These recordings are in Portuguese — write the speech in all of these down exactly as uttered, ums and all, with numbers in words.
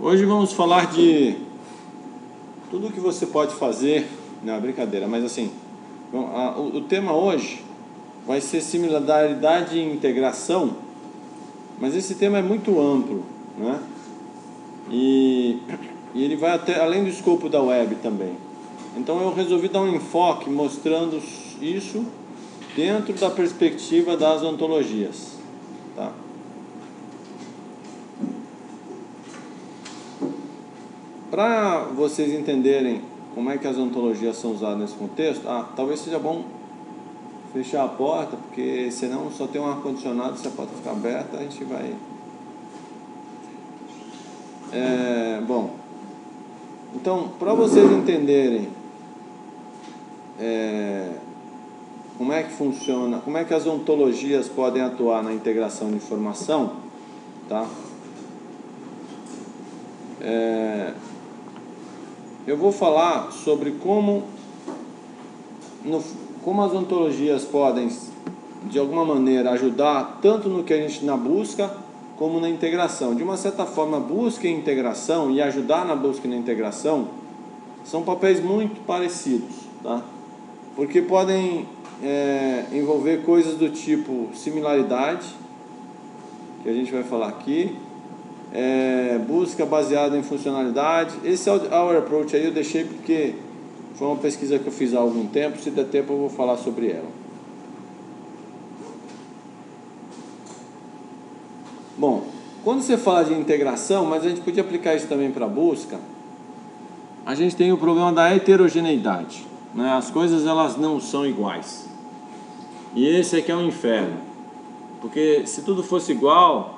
Hoje vamos falar de tudo que você pode fazer. Não, brincadeira, mas assim, o tema hoje vai ser similaridade e integração, mas esse tema é muito amplo, né? E, e ele vai até além do escopo da web também. Então eu resolvi dar um enfoque mostrando isso dentro da perspectiva das ontologias, tá? Para vocês entenderem como é que as ontologias são usadas nesse contexto, ah, talvez seja bom fechar a porta, porque senão só tem um ar-condicionado, se a porta ficar aberta, a gente vai... É, bom, então, para vocês entenderem é, como é que funciona, como é que as ontologias podem atuar na integração de informação, tá? É, eu vou falar sobre como, no, como as ontologias podem, de alguma maneira, ajudar tanto no que a gente na busca como na integração. De uma certa forma, busca e integração e ajudar na busca e na integração são papéis muito parecidos, tá? Porque podem é, envolver coisas do tipo similaridade, que a gente vai falar aqui, é, busca baseada em funcionalidade. Esse Our Approach aí eu deixei porque foi uma pesquisa que eu fiz há algum tempo. Se der tempo eu vou falar sobre ela. Bom, quando você fala de integração, mas a gente podia aplicar isso também para busca, a gente tem o problema da heterogeneidade, né? As coisas elas não são iguais, e esse aqui é um inferno, porque se tudo fosse igual,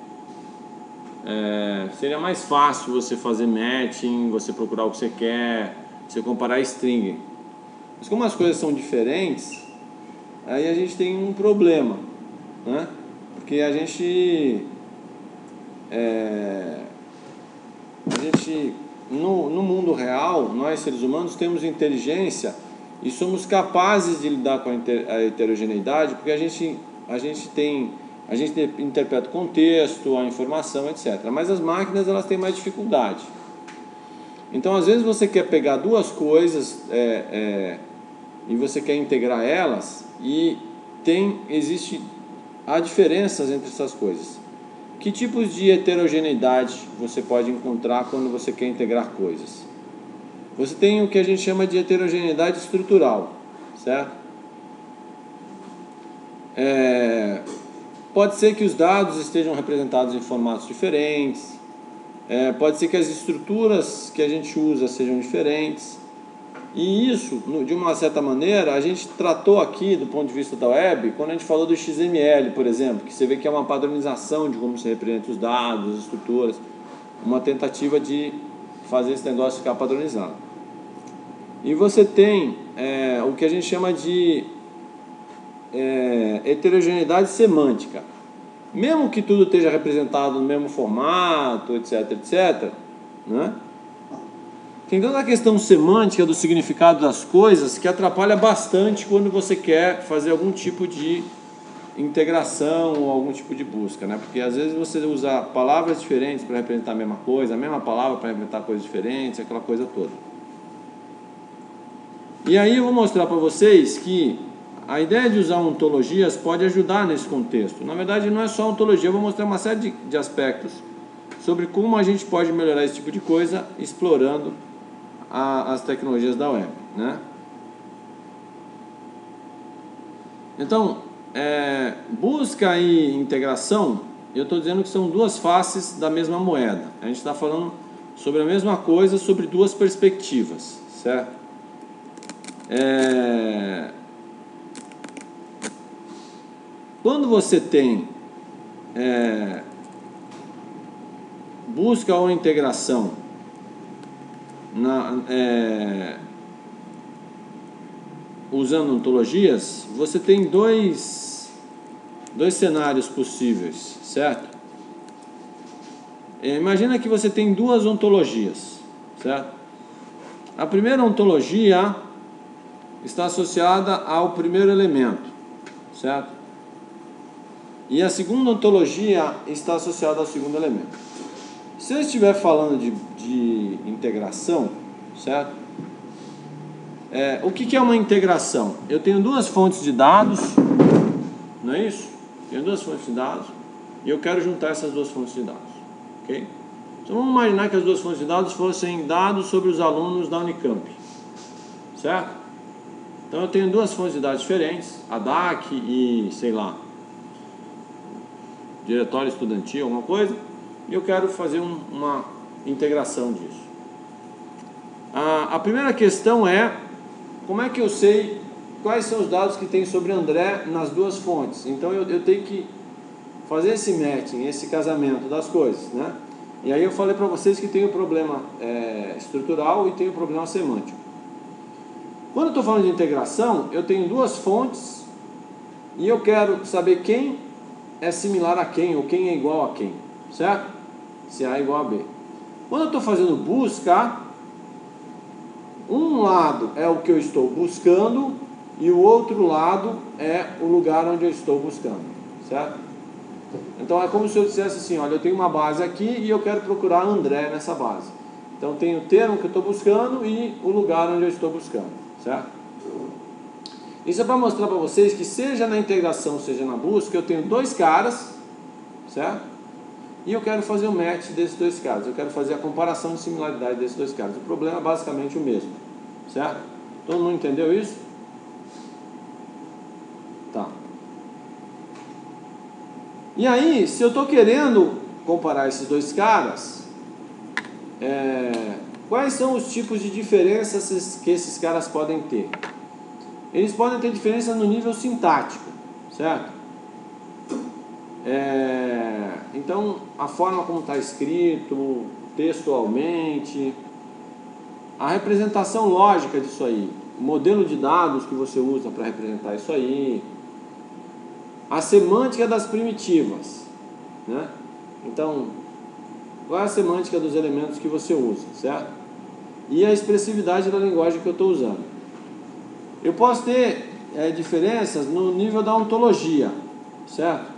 é, seria mais fácil você fazer matching, você procurar o que você quer, você comparar string. Mas como as coisas são diferentes, aí a gente tem um problema, né? Porque a gente é, a gente no, no mundo real, nós seres humanos temos inteligência e somos capazes de lidar com a, inter, a heterogeneidade, porque a gente a gente tem a gente interpreta o contexto, a informação, etcétera. Mas as máquinas elas têm mais dificuldade. Então, às vezes você quer pegar duas coisas é, é, e você quer integrar elas, e tem existe há diferenças entre essas coisas. Que tipos de heterogeneidade você pode encontrar quando você quer integrar coisas? Você tem o que a gente chama de heterogeneidade estrutural, certo? É, pode ser que os dados estejam representados em formatos diferentes, é, pode ser que as estruturas que a gente usa sejam diferentes, e isso, de uma certa maneira, a gente tratou aqui do ponto de vista da web, quando a gente falou do X M L, por exemplo, que você vê que é uma padronização de como se representa os dados, as estruturas, uma tentativa de fazer esse negócio ficar padronizado. E você tem é, o que a gente chama de é, heterogeneidade semântica. Mesmo que tudo esteja representado no mesmo formato, etc, etc, né? Tem toda a questão semântica do significado das coisas que atrapalha bastante quando você quer fazer algum tipo de integração ou algum tipo de busca, né? Porque às vezes você usa palavras diferentes para representar a mesma coisa, a mesma palavra para representar coisas diferentes, aquela coisa toda. E aí eu vou mostrar para vocês que a ideia de usar ontologias pode ajudar nesse contexto. Na verdade, não é só ontologia, eu vou mostrar uma série de, de aspectos sobre como a gente pode melhorar esse tipo de coisa explorando a, as tecnologias da web, né? Então, é, busca e integração, eu estou dizendo que são duas faces da mesma moeda. A gente está falando sobre a mesma coisa, sobre duas perspectivas, certo? É... Quando você tem é, busca ou integração na, é, usando ontologias, você tem dois, dois cenários possíveis, certo? É, imagina que você tem duas ontologias, certo? A primeira ontologia está associada ao primeiro elemento, certo? E a segunda ontologia está associada ao segundo elemento. se eu estiver falando de, de integração, certo? É, o que, que é uma integração? Eu tenho duas fontes de dados, não é isso? Tenho duas fontes de dados e eu quero juntar essas duas fontes de dados, ok? Então vamos imaginar que as duas fontes de dados fossem dados sobre os alunos da Unicamp, certo? Então eu tenho duas fontes de dados diferentes, a D A C e, sei lá, diretório estudantil, alguma coisa, e eu quero fazer um, uma integração disso. A, a primeira questão é, como é que eu sei quais são os dados que tem sobre André nas duas fontes? Então eu, eu tenho que fazer esse matching, esse casamento das coisas, né? E aí eu falei para vocês que tem o problema é, estrutural e tem o problema semântico. Quando eu estou falando de integração, eu tenho duas fontes e eu quero saber quem é similar a quem, ou quem é igual a quem, certo? Se A é igual a B. Quando eu estou fazendo busca, um lado é o que eu estou buscando e o outro lado é o lugar onde eu estou buscando, certo? Então é como se eu dissesse assim, olha, eu tenho uma base aqui e eu quero procurar André nessa base. Então tem o termo que eu estou buscando e o lugar onde eu estou buscando, certo? Isso é para mostrar para vocês que seja na integração, seja na busca, eu tenho dois caras, certo? E eu quero fazer o match desses dois caras, eu quero fazer a comparação de similaridade desses dois caras. O problema é basicamente o mesmo, certo? Todo mundo entendeu isso? Tá. E aí, se eu estou querendo comparar esses dois caras, é, quais são os tipos de diferenças que esses caras podem ter? Eles podem ter diferença no nível sintático, certo? É, então, a forma como está escrito, textualmente, a representação lógica disso aí, o modelo de dados que você usa para representar isso aí, a semântica das primitivas, né? Então, qual é a semântica dos elementos que você usa, certo? E a expressividade da linguagem que eu estou usando. Eu posso ter é, diferenças no nível da ontologia, certo?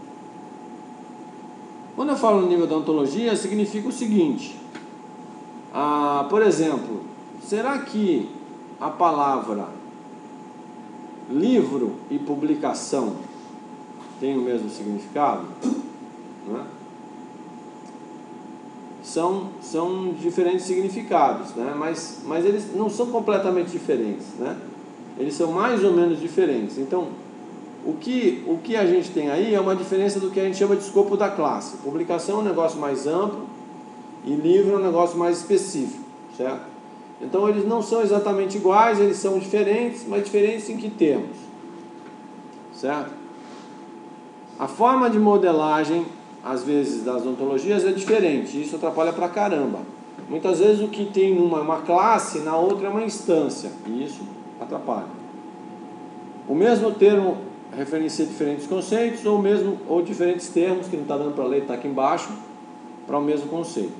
Quando eu falo no nível da ontologia, significa o seguinte, ah, por exemplo, será que a palavra livro e publicação tem o mesmo significado? Não é? São, são diferentes significados, né? mas, mas eles não são completamente diferentes, né? Eles são mais ou menos diferentes. Então, o que, o que a gente tem aí é uma diferença do que a gente chama de escopo da classe. Publicação é um negócio mais amplo e livro é um negócio mais específico, certo? Então, eles não são exatamente iguais, eles são diferentes, mas diferentes em que termos, certo? A forma de modelagem, às vezes, das ontologias é diferente, isso atrapalha pra caramba. Muitas vezes o que tem numa uma classe, na outra é uma instância, e isso atrapalha. O mesmo termo referencia diferentes conceitos, ou mesmo ou diferentes termos, que não está dando para ler, está aqui embaixo, para o mesmo conceito.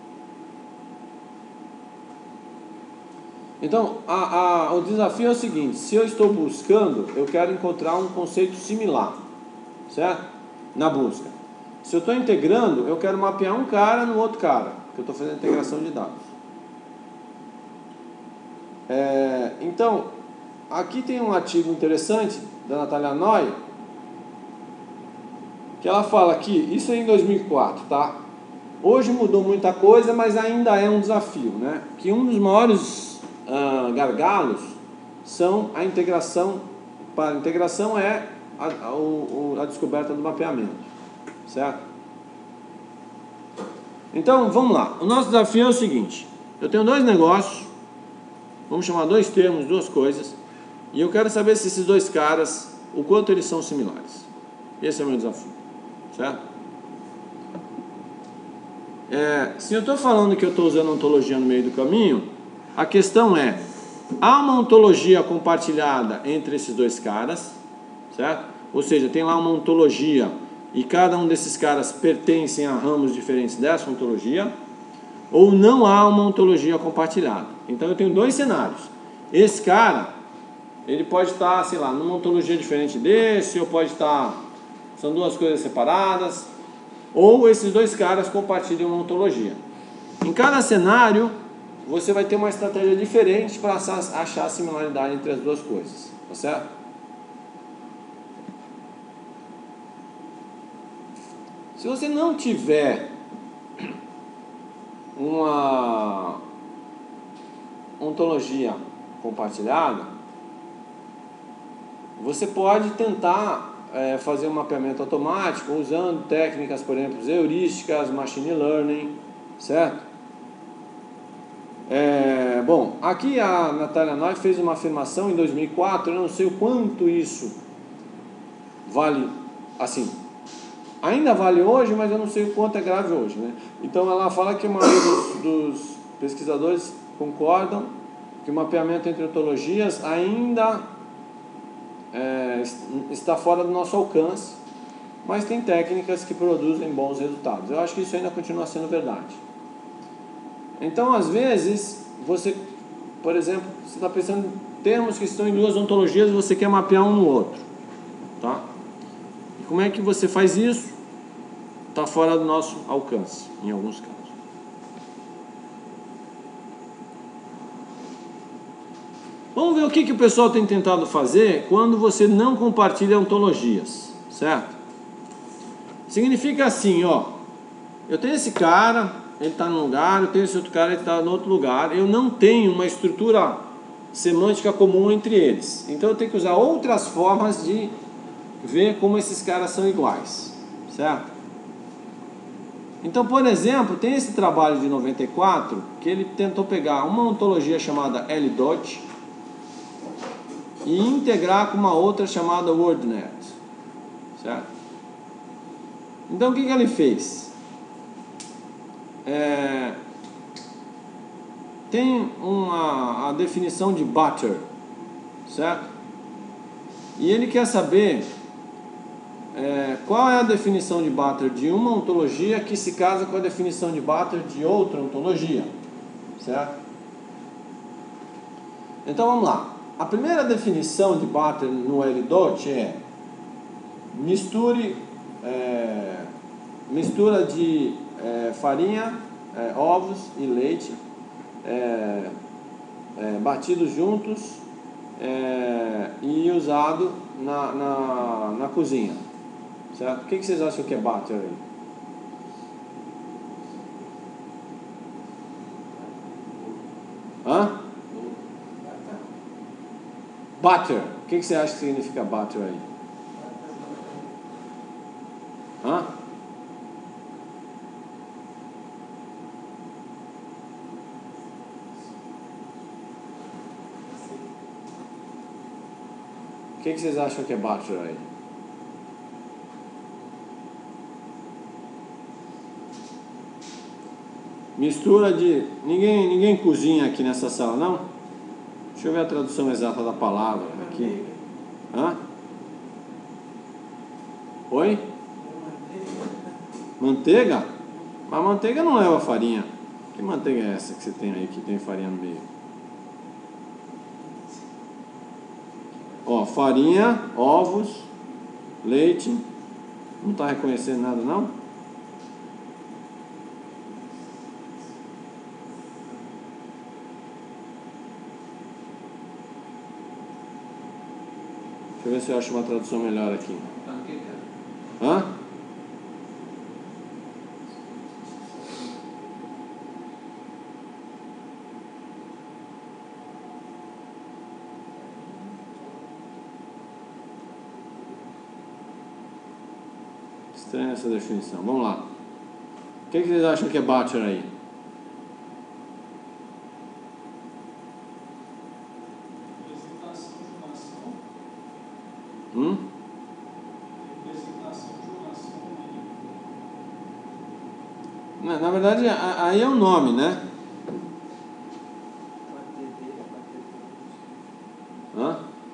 Então, a, a, o desafio é o seguinte, se eu estou buscando, eu quero encontrar um conceito similar, certo? Na busca. Se eu estou integrando, eu quero mapear um cara no outro cara, porque eu estou fazendo integração de dados. É, então, aqui tem um artigo interessante da Natália Noy, que ela fala que, isso é em dois mil e quatro, tá? Hoje mudou muita coisa, mas ainda é um desafio, né? Que um dos maiores uh, gargalos são a integração, para a integração é a, a, a descoberta do mapeamento, certo? Então, vamos lá. O nosso desafio é o seguinte, eu tenho dois negócios, vamos chamar dois termos, duas coisas, e eu quero saber se esses dois caras, o quanto eles são similares. Esse é o meu desafio, certo? É, se eu estou falando que eu estou usando ontologia no meio do caminho, a questão é, há uma ontologia compartilhada entre esses dois caras, certo? Ou seja, tem lá uma ontologia e cada um desses caras pertencem a ramos diferentes dessa ontologia, ou não há uma ontologia compartilhada. Então eu tenho dois cenários. Esse cara, ele pode estar, sei lá, numa ontologia diferente desse, ou pode estar, são duas coisas separadas. ou esses dois caras compartilham uma ontologia. Em cada cenário, você vai ter uma estratégia diferente para achar a similaridade entre as duas coisas, tá certo? Se você não tiver uma ontologia compartilhada, você pode tentar é, fazer um mapeamento automático usando técnicas, por exemplo, heurísticas, machine learning, certo? É, bom, aqui a Natália Noy fez uma afirmação em dois mil e quatro, eu não sei o quanto isso vale, assim, ainda vale hoje, mas eu não sei o quanto é grave hoje, né? Então ela fala que a maioria dos, dos pesquisadores concordam que o mapeamento entre ontologias ainda é, está fora do nosso alcance, mas tem técnicas que produzem bons resultados. Eu acho que isso ainda continua sendo verdade. Então, às vezes, você, por exemplo, você está pensando em termos que estão em duas ontologias e você quer mapear um no outro, tá? E como é que você faz isso? Está fora do nosso alcance, em alguns casos. Vamos ver o que, que o pessoal tem tentado fazer quando você não compartilha ontologias, certo? Significa assim, ó, eu tenho esse cara, ele está num lugar, eu tenho esse outro cara, ele está no outro lugar, eu não tenho uma estrutura semântica comum entre eles, então eu tenho que usar outras formas de ver como esses caras são iguais, certo? Então, por exemplo, tem esse trabalho de noventa e quatro que ele tentou pegar uma ontologia chamada L D O T e integrar com uma outra chamada WordNet, certo? Então o que, que ele fez? É, tem uma a definição de butter, certo? E ele quer saber é, qual é a definição de butter de uma ontologia que se casa com a definição de butter de outra ontologia, certo? Então vamos lá. A primeira definição de butter no L D O T é misture, é, mistura de é, farinha, é, ovos e leite é, é, batidos juntos é, e usado na, na, na cozinha, certo? O que, que vocês acham que é butter aí? Hã? Butter. O que, que você acha que significa butter aí? Hã? O que, que vocês acham que é butter aí? Mistura de... Ninguém, ninguém cozinha aqui nessa sala, não? Deixa eu ver a tradução exata da palavra aqui. Hã? Oi? Manteiga? Mas manteiga não leva farinha. Que manteiga é essa que você tem aí, que tem farinha no meio? Ó, farinha, ovos, leite. Não está reconhecendo nada, não? Deixa eu ver se eu acho uma tradução melhor aqui. Hã? Estranha essa definição. Vamos lá. O que, que vocês acham que é butter aí? Representação de uma ação. Hum? Representação de uma ação. Na, na verdade, a, aí é o nome, né? Hã?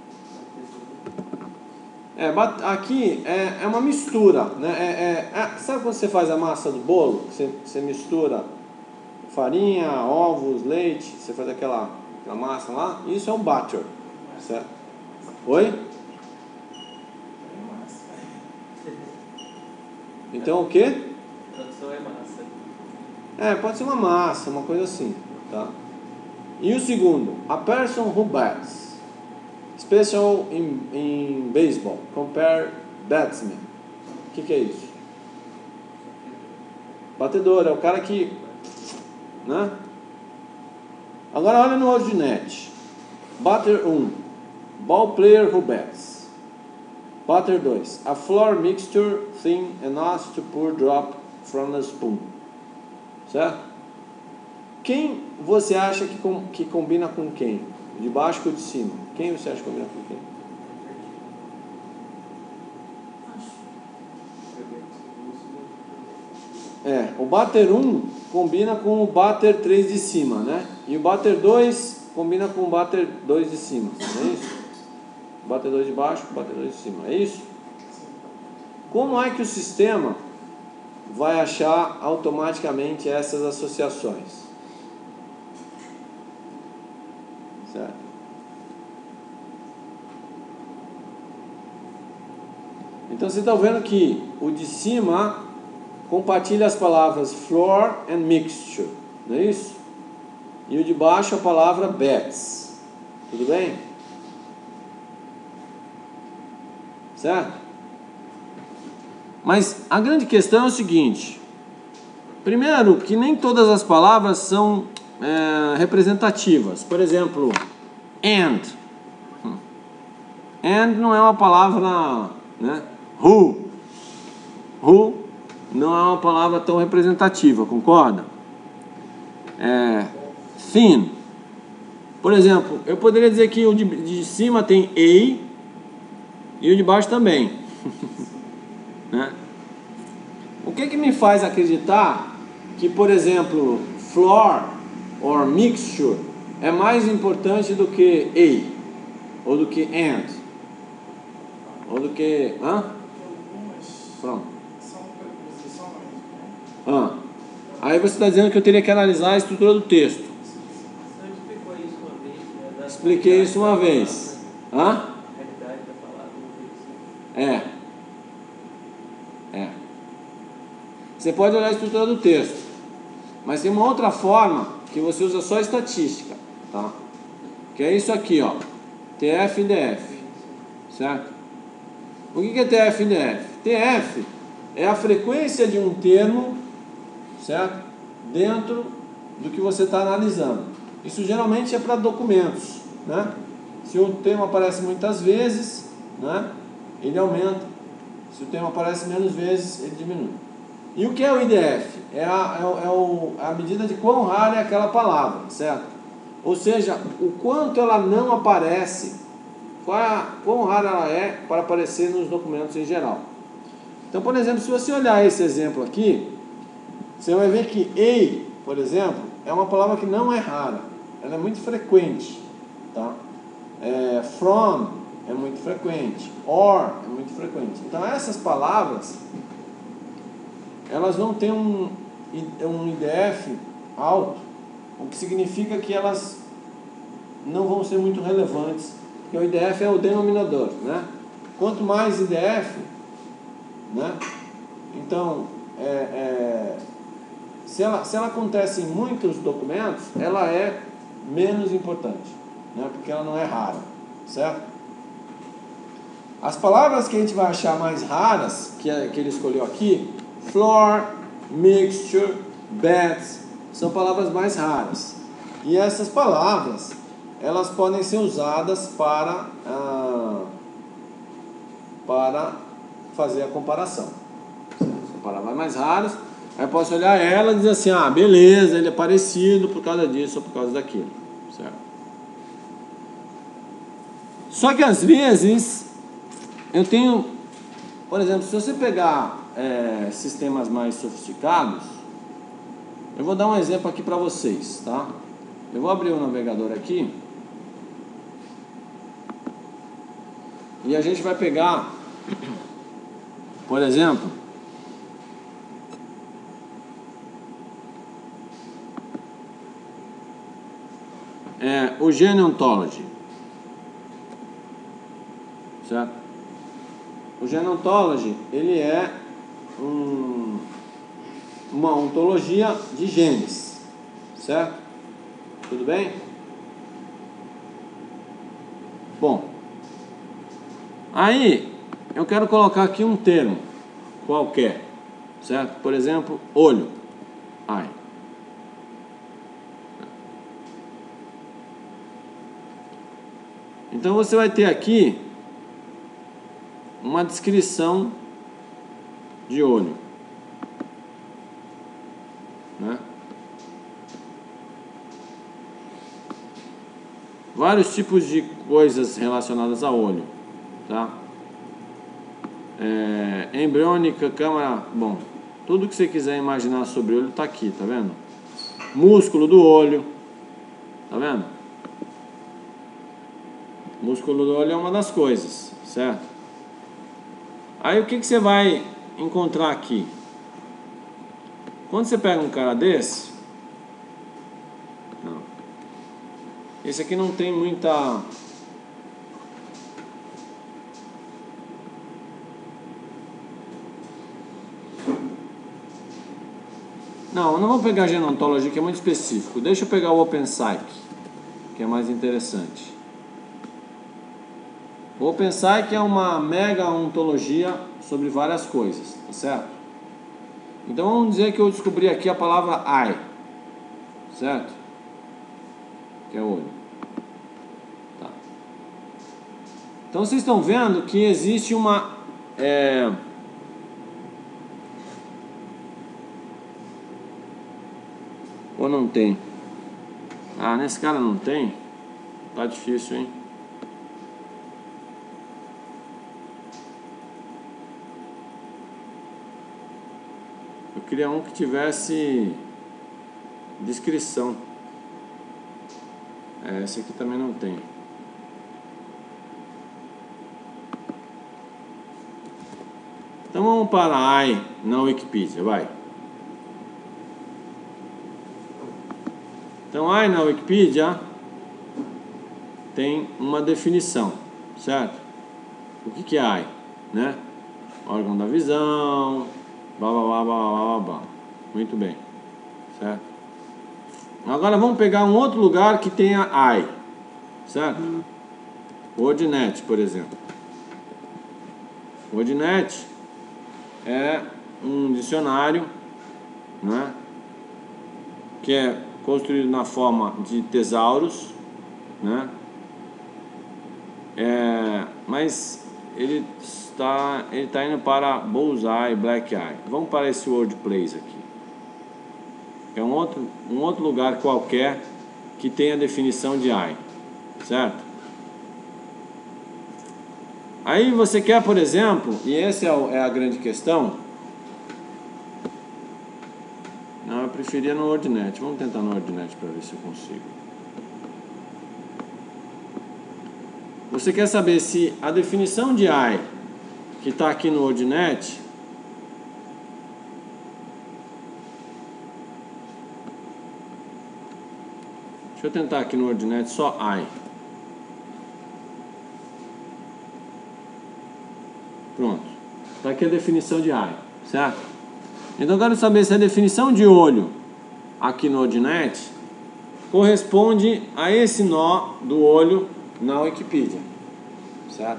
É, aqui é, é uma mistura, né? É, é, é, sabe quando você faz a massa do bolo? Você, você mistura farinha, ovos, leite, você faz aquela, aquela massa lá? Isso é um butter, certo? Oi? Então o quê? Só é massa. É, pode ser uma massa, uma coisa assim, tá? E o segundo, a person who bats, special in, in baseball, compare batsman. O que, que é isso? Batedor, é o cara que, né? Agora olha no Wordnet. Batter um, ball player who bats. Batter dois, a floor mixture thin enough to pour drop from the spoon. Certo? Quem você acha que, com, que combina com quem? De baixo ou de cima? Quem você acha que combina com quem? É, o bater um combina com o bater três de cima, né? E o bater dois combina com o bater dois de cima, não é isso? Bater dois de baixo, bater dois de cima, é isso? Como é que o sistema vai achar automaticamente essas associações? Certo? Então você está vendo que o de cima compartilha as palavras floor and mixture, não é isso? E o de baixo a palavra bats. Tudo bem? Certo? Mas a grande questão é o seguinte: primeiro, que nem todas as palavras são é, representativas. Por exemplo, and. And não é uma palavra, né? Who. Who não é uma palavra tão representativa, concorda? É, thin. Por exemplo, eu poderia dizer que o de, de cima tem a e o de baixo também. Né? O que que me faz acreditar que, por exemplo, floor or mixture é mais importante do que a ou do que and ou do que hã? Pronto. São preposições, né? Ah. Aí você está dizendo que eu teria que analisar a estrutura do texto. Você explicou isso uma vez, né? Da Expliquei isso uma vez. Hã? A realidade da palavra, não foi isso. É. É. Você pode olhar a estrutura do texto, mas tem uma outra forma que você usa só estatística, tá? Que é isso aqui, ó. T F e D F. Certo? O que é T F e D F? T F é a frequência de um termo, certo? Dentro do que você está analisando. Isso geralmente é para documentos, né? Se o termo aparece muitas vezes, né, ele aumenta. Se o termo aparece menos vezes, ele diminui. E o que é o I D F? É a, é o, é o, a medida de quão rara é aquela palavra, certo? Ou seja, o quanto ela não aparece, qual é a, quão rara ela é para aparecer nos documentos em geral. Então, por exemplo, se você olhar esse exemplo aqui, você vai ver que a, por exemplo, é uma palavra que não é rara, ela é muito frequente, tá? É, from é muito frequente, or é muito frequente. Então essas palavras, elas não têm um, um I D F alto, o que significa que elas não vão ser muito relevantes, porque o I D F é o denominador, né? Quanto mais I D F, né? Então, é, é, se, ela, se ela acontece em muitos documentos, ela é menos importante, né? Porque ela não é rara, certo? As palavras que a gente vai achar mais raras, que, é, que ele escolheu aqui, floor, mixture, bats, são palavras mais raras. E essas palavras, elas podem ser usadas para, ah, para fazer a comparação. São palavras mais raras. Aí eu posso olhar ela e dizer assim, ah, beleza, ele é parecido por causa disso ou por causa daquilo. Certo? Só que às vezes eu tenho, por exemplo, se você pegar é, sistemas mais sofisticados, eu vou dar um exemplo aqui para vocês, tá? Eu vou abrir o navegador aqui e a gente vai pegar, por exemplo, é, o Genealogy, certo? O Genealogy, ele é um, uma ontologia de genes, certo? Tudo bem? Bom, aí eu quero colocar aqui um termo qualquer, certo? Por exemplo, olho, eye. Então você vai ter aqui uma descrição de olho, né? Vários tipos de coisas relacionadas a olho, tá? É, embriônica, câmara, bom, tudo que você quiser imaginar sobre o olho tá aqui, tá vendo? Músculo do olho, tá vendo? Músculo do olho é uma das coisas, certo? Aí o que, que você vai encontrar aqui? Quando você pega um cara desse, não, esse aqui não tem muita... Não, eu não vou pegar Genontology, que é muito específico. Deixa eu pegar o OpenPsych, que é mais interessante. O OpenPsych é uma mega ontologia sobre várias coisas, tá certo? Então vamos dizer que eu descobri aqui a palavra eye, certo? Que é olho. Tá. Então vocês estão vendo que existe uma... É... Ou não tem? Ah, nesse cara não tem? Tá difícil, hein? Eu queria um que tivesse descrição. É, esse aqui também não tem. Então vamos para a I na Wikipedia, vai. Então, aí na Wikipedia tem uma definição, certo? O que que é eye, né? Órgão da visão, blá blá blá blá blá blá blá. Muito bem, certo? Agora vamos pegar um outro lugar que tenha eye, certo? WordNet, por exemplo. WordNet é um dicionário, né? Que é construído na forma de tesauros, né? É, mas ele está, ele está indo para Bullseye, Black Eye. Vamos para esse WordPlace aqui. É um outro, um outro lugar qualquer que tem a definição de eye, certo? Aí você quer, por exemplo, e essa é, o, é a grande questão. Não, eu preferia no WordNet. Vamos tentar no WordNet para ver se eu consigo. Você quer saber se a definição de eye que está aqui no WordNet deixa eu tentar aqui no WordNet só eye. Pronto. Está aqui a definição de eye, certo? Então eu quero saber se a definição de olho aqui no WordNet corresponde a esse nó do olho na Wikipedia, certo?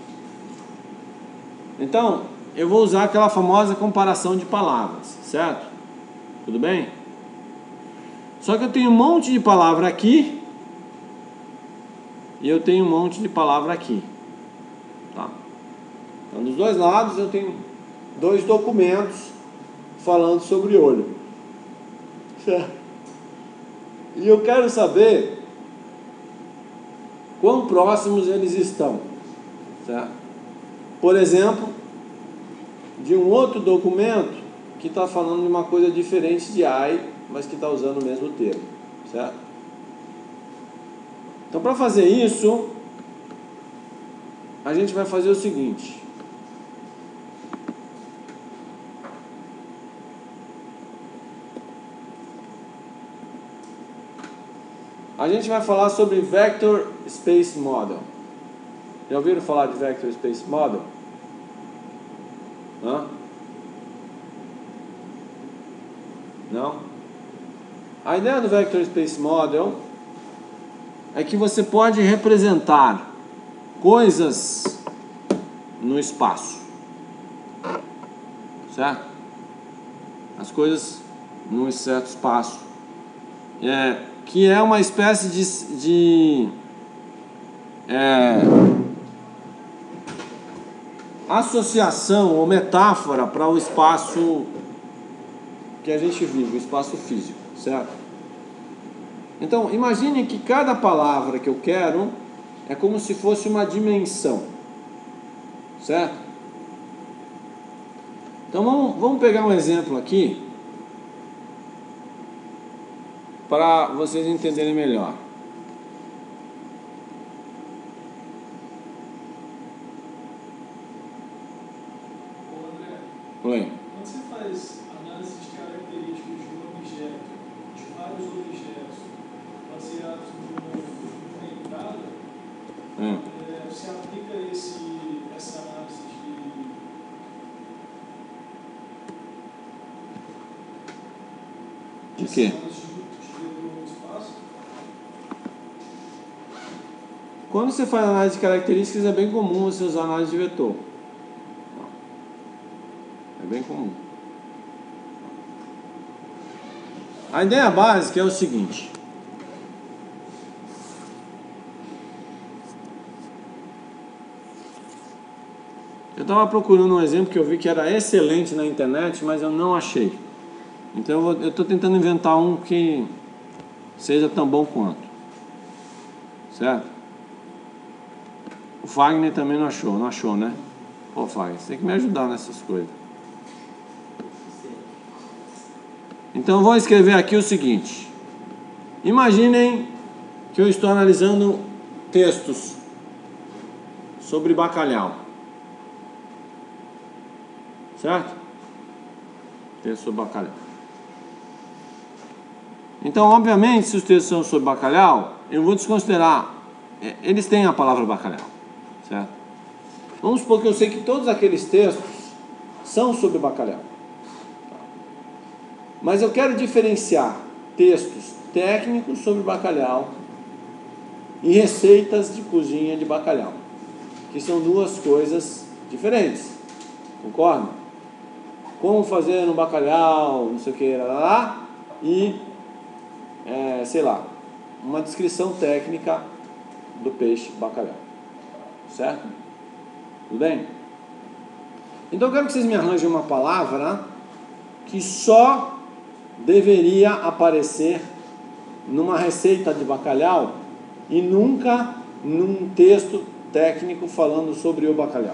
Então eu vou usar aquela famosa comparação de palavras, certo? Tudo bem? Só que eu tenho um monte de palavra aqui e eu tenho um monte de palavra aqui, tá? Então dos dois lados eu tenho dois documentos falando sobre olho, certo? E eu quero saber quão próximos eles estão, certo? Por exemplo, de um outro documento que está falando de uma coisa diferente de eye, mas que está usando o mesmo termo, certo? Então, para fazer isso, a gente vai fazer o seguinte. A gente vai falar sobre Vector Space Model. Já ouviram falar de Vector Space Model? Hã? A ideia do Vector Space Model é que você pode representar coisas no espaço, certo? As coisas num certo espaço, é, que é uma espécie de, de é, associação ou metáfora para o espaço que a gente vive, o espaço físico, certo? Então, imagine que cada palavra que eu quero é como se fosse uma dimensão, certo? Então, vamos, vamos pegar um exemplo aqui para vocês entenderem melhor. Ô André, Oi. quando você faz análise de características de um objeto, de vários objetos, baseados num dado, Hum. é, você aplica esse, essa análise de... De quê? essa análise de, de vetor no espaço? Quando você faz análise de características, é bem comum você usar análise de vetor. É bem comum. A ideia básica é o seguinte. Eu estava procurando um exemplo que eu vi que era excelente na internet, mas eu não achei. Então eu estou tentando inventar um que seja tão bom quanto. Certo? O Fagner também não achou, não achou, né? Pô, Fagner, você tem que me ajudar nessas coisas. Então eu vou escrever aqui o seguinte. Imaginem que eu estou analisando textos sobre bacalhau. Certo? Texto sobre bacalhau. Então, obviamente, se os textos são sobre bacalhau, eu vou desconsiderar. Eles têm a palavra bacalhau. Certo? Vamos supor que eu sei que todos aqueles textos são sobre bacalhau. Mas eu quero diferenciar textos técnicos sobre bacalhau e receitas de cozinha de bacalhau, que são duas coisas diferentes. Concorda? Como fazer um bacalhau, não sei o que, lá, lá, lá, e, é, sei lá, uma descrição técnica do peixe bacalhau. Certo? Tudo bem? Então eu quero que vocês me arranjem uma palavra que só deveria aparecer numa receita de bacalhau e nunca num texto técnico falando sobre o bacalhau.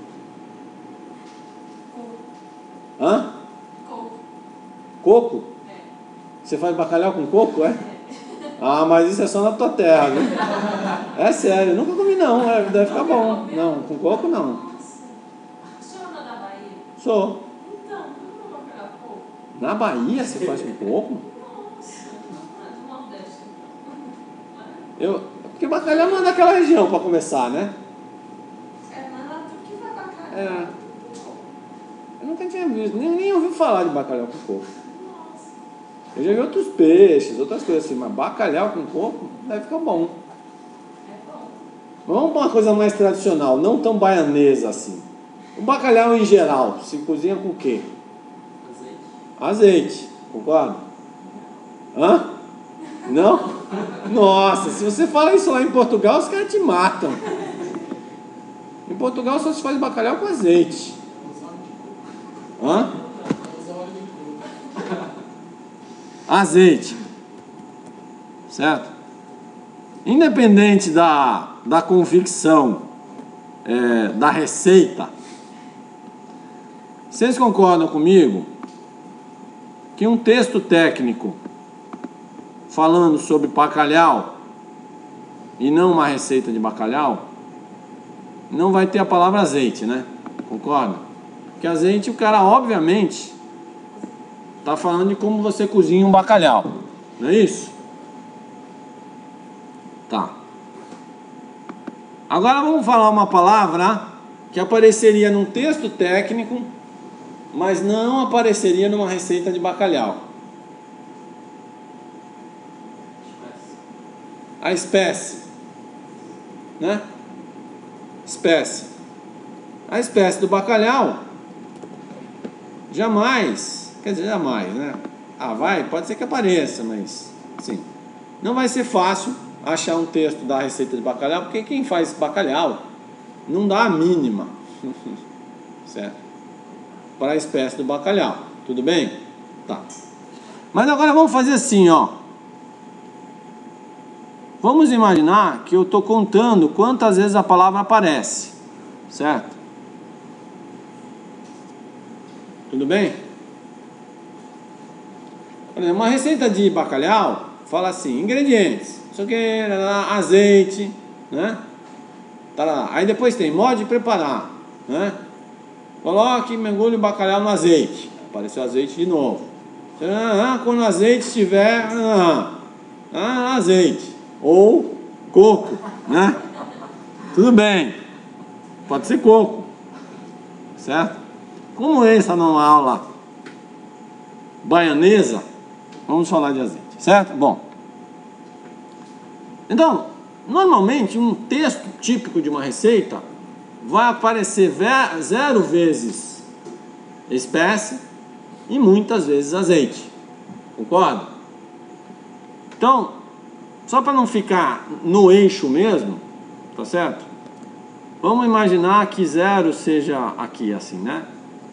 Hã? Coco. Coco? É. Você faz bacalhau com coco, é? Ah, mas isso é só na tua terra, viu? É sério, nunca comi não, é, deve ficar bom. Não, com coco não. Nossa. O senhor não é da Bahia? Sou. Então, como não vai pegar coco? Na Bahia você faz com coco? Nossa, não é do Nordeste. Eu, porque bacalhau não é daquela região para começar, né? É, mas lá tudo que vai bacalhau. É. Eu nunca tinha visto, nem, nem ouvi falar de bacalhau com coco. Nossa. Eu já vi outros peixes, outras coisas assim, mas bacalhau com coco deve ficar bom. É bom. Vamos para uma coisa mais tradicional, não tão baianesa assim. O bacalhau em geral, se cozinha com o quê? Azeite. Azeite, concorda? Hã? Não? Nossa, se você fala isso lá em Portugal, os caras te matam. Em Portugal só se faz bacalhau com azeite. Hã? Azeite. Certo? Independente da, da convicção é, da receita, vocês concordam comigo que um texto técnico falando sobre bacalhau e não uma receita de bacalhau não vai ter a palavra azeite, né? Concorda? Porque azeite o cara obviamente está falando de como você cozinha um bacalhau, não é isso? Tá. Agora vamos falar uma palavra que apareceria num texto técnico, mas não apareceria numa receita de bacalhau. a espécie, né? Espécie. A espécie do bacalhau jamais, quer dizer, jamais, né? Ah, vai, pode ser que apareça, mas sim, não vai ser fácil achar um texto da receita de bacalhau, porque quem faz bacalhau não dá a mínima, certo? Para a espécie do bacalhau, tudo bem? Tá. Mas agora vamos fazer assim, ó. Vamos imaginar que eu estou contando quantas vezes a palavra aparece, certo? Tudo bem? Por exemplo, uma receita de bacalhau fala assim, ingredientes, isso aqui, azeite, né? Tá lá. Aí depois tem modo de preparar, né? Coloque, mergulhe o bacalhau no azeite. Apareceu azeite de novo. Ah, quando o azeite estiver, ah, ah, azeite ou coco, né? Tudo bem, pode ser coco, certo? Como essa não é aula baianesa, vamos falar de azeite, certo? Bom, então, normalmente um texto típico de uma receita vai aparecer zero vezes espécie e muitas vezes azeite, concorda? Então, só para não ficar no eixo mesmo, tá certo? Vamos imaginar que zero seja aqui assim, né?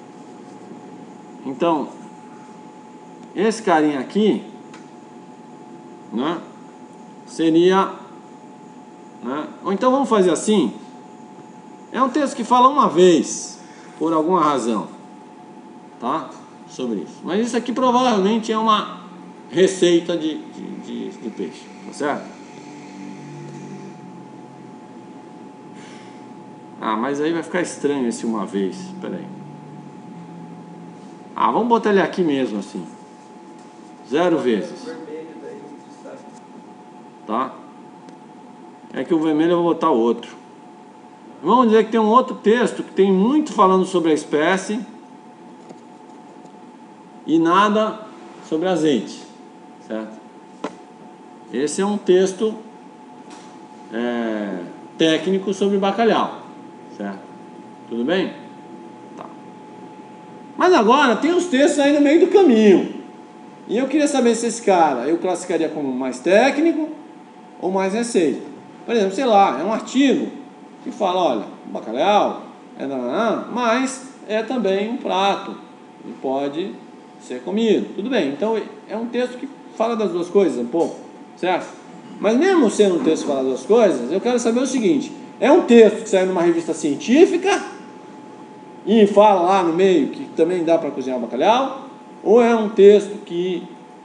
Então, esse carinha aqui, né, seria, né? Ou então vamos fazer assim, é um texto que fala uma vez, por alguma razão, tá? Sobre isso. Mas isso aqui provavelmente é uma receita de, de, de, de peixe, tá certo? Ah, mas aí vai ficar estranho esse uma vez, peraí. Ah, vamos botar ele aqui mesmo assim, zero vezes, tá? É que o vermelho eu vou botar outro. Vamos dizer que tem um outro texto que tem muito falando sobre a espécie e nada sobre azeite, certo? Esse é um texto é, técnico sobre bacalhau, certo? Tudo bem? Tá. Mas agora tem os textos aí no meio do caminho. E eu queria saber se esse cara eu classificaria como mais técnico ou mais receita. Por exemplo, sei lá, é um artigo que fala, olha, bacalhau é nananã, mas é também um prato e pode ser comido. Tudo bem, então é um texto que fala das duas coisas um pouco, certo? Mas mesmo sendo um texto que fala das duas coisas, eu quero saber o seguinte, é um texto que saiu numa revista científica e fala lá no meio que também dá para cozinhar bacalhau, ou é um texto que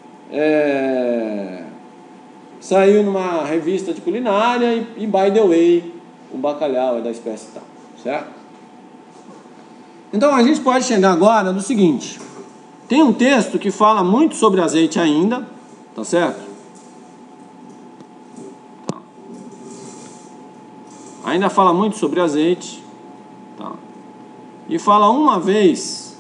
é, saiu numa revista de culinária e, e by the way, o bacalhau é da espécie tal, certo? Então a gente pode chegar agora no seguinte, tem um texto que fala muito sobre azeite ainda, tá certo? Tá. Ainda fala muito sobre azeite, tá? E fala uma vez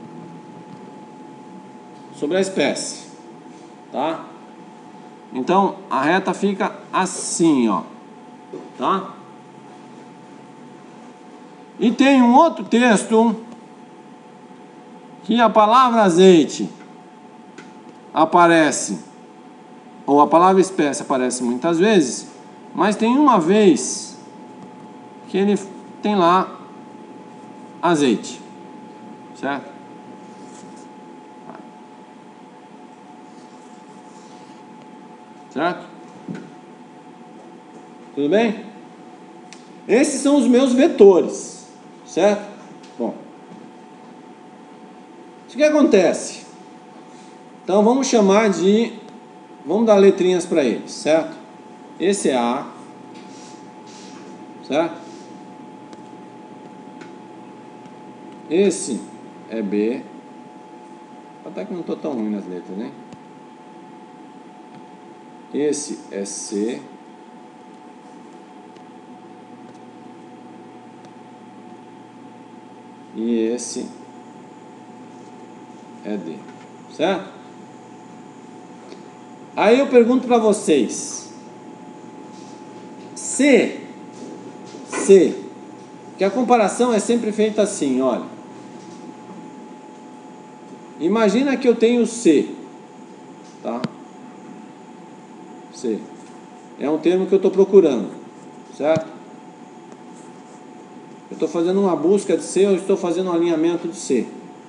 sobre a espécie, tá? Então a reta fica assim, ó, tá? E tem um outro texto que a palavra azeite aparece, ou a palavra espécie aparece muitas vezes, mas tem uma vez que ele tem lá azeite, certo? Certo? Tudo bem? Esses são os meus vetores, certo? Bom, o que acontece? Então vamos chamar de, vamos dar letrinhas para eles, certo? Esse é A, certo? Esse é B, até que não estou tão ruim nas letras, né? Esse é C, e esse é D, certo? Aí eu pergunto para vocês, C, C, que a comparação é sempre feita assim, olha. Imagina que eu tenho C, tá? C. É um termo que eu estou procurando, certo? Eu estou fazendo uma busca de C, eu estou fazendo um alinhamento de C.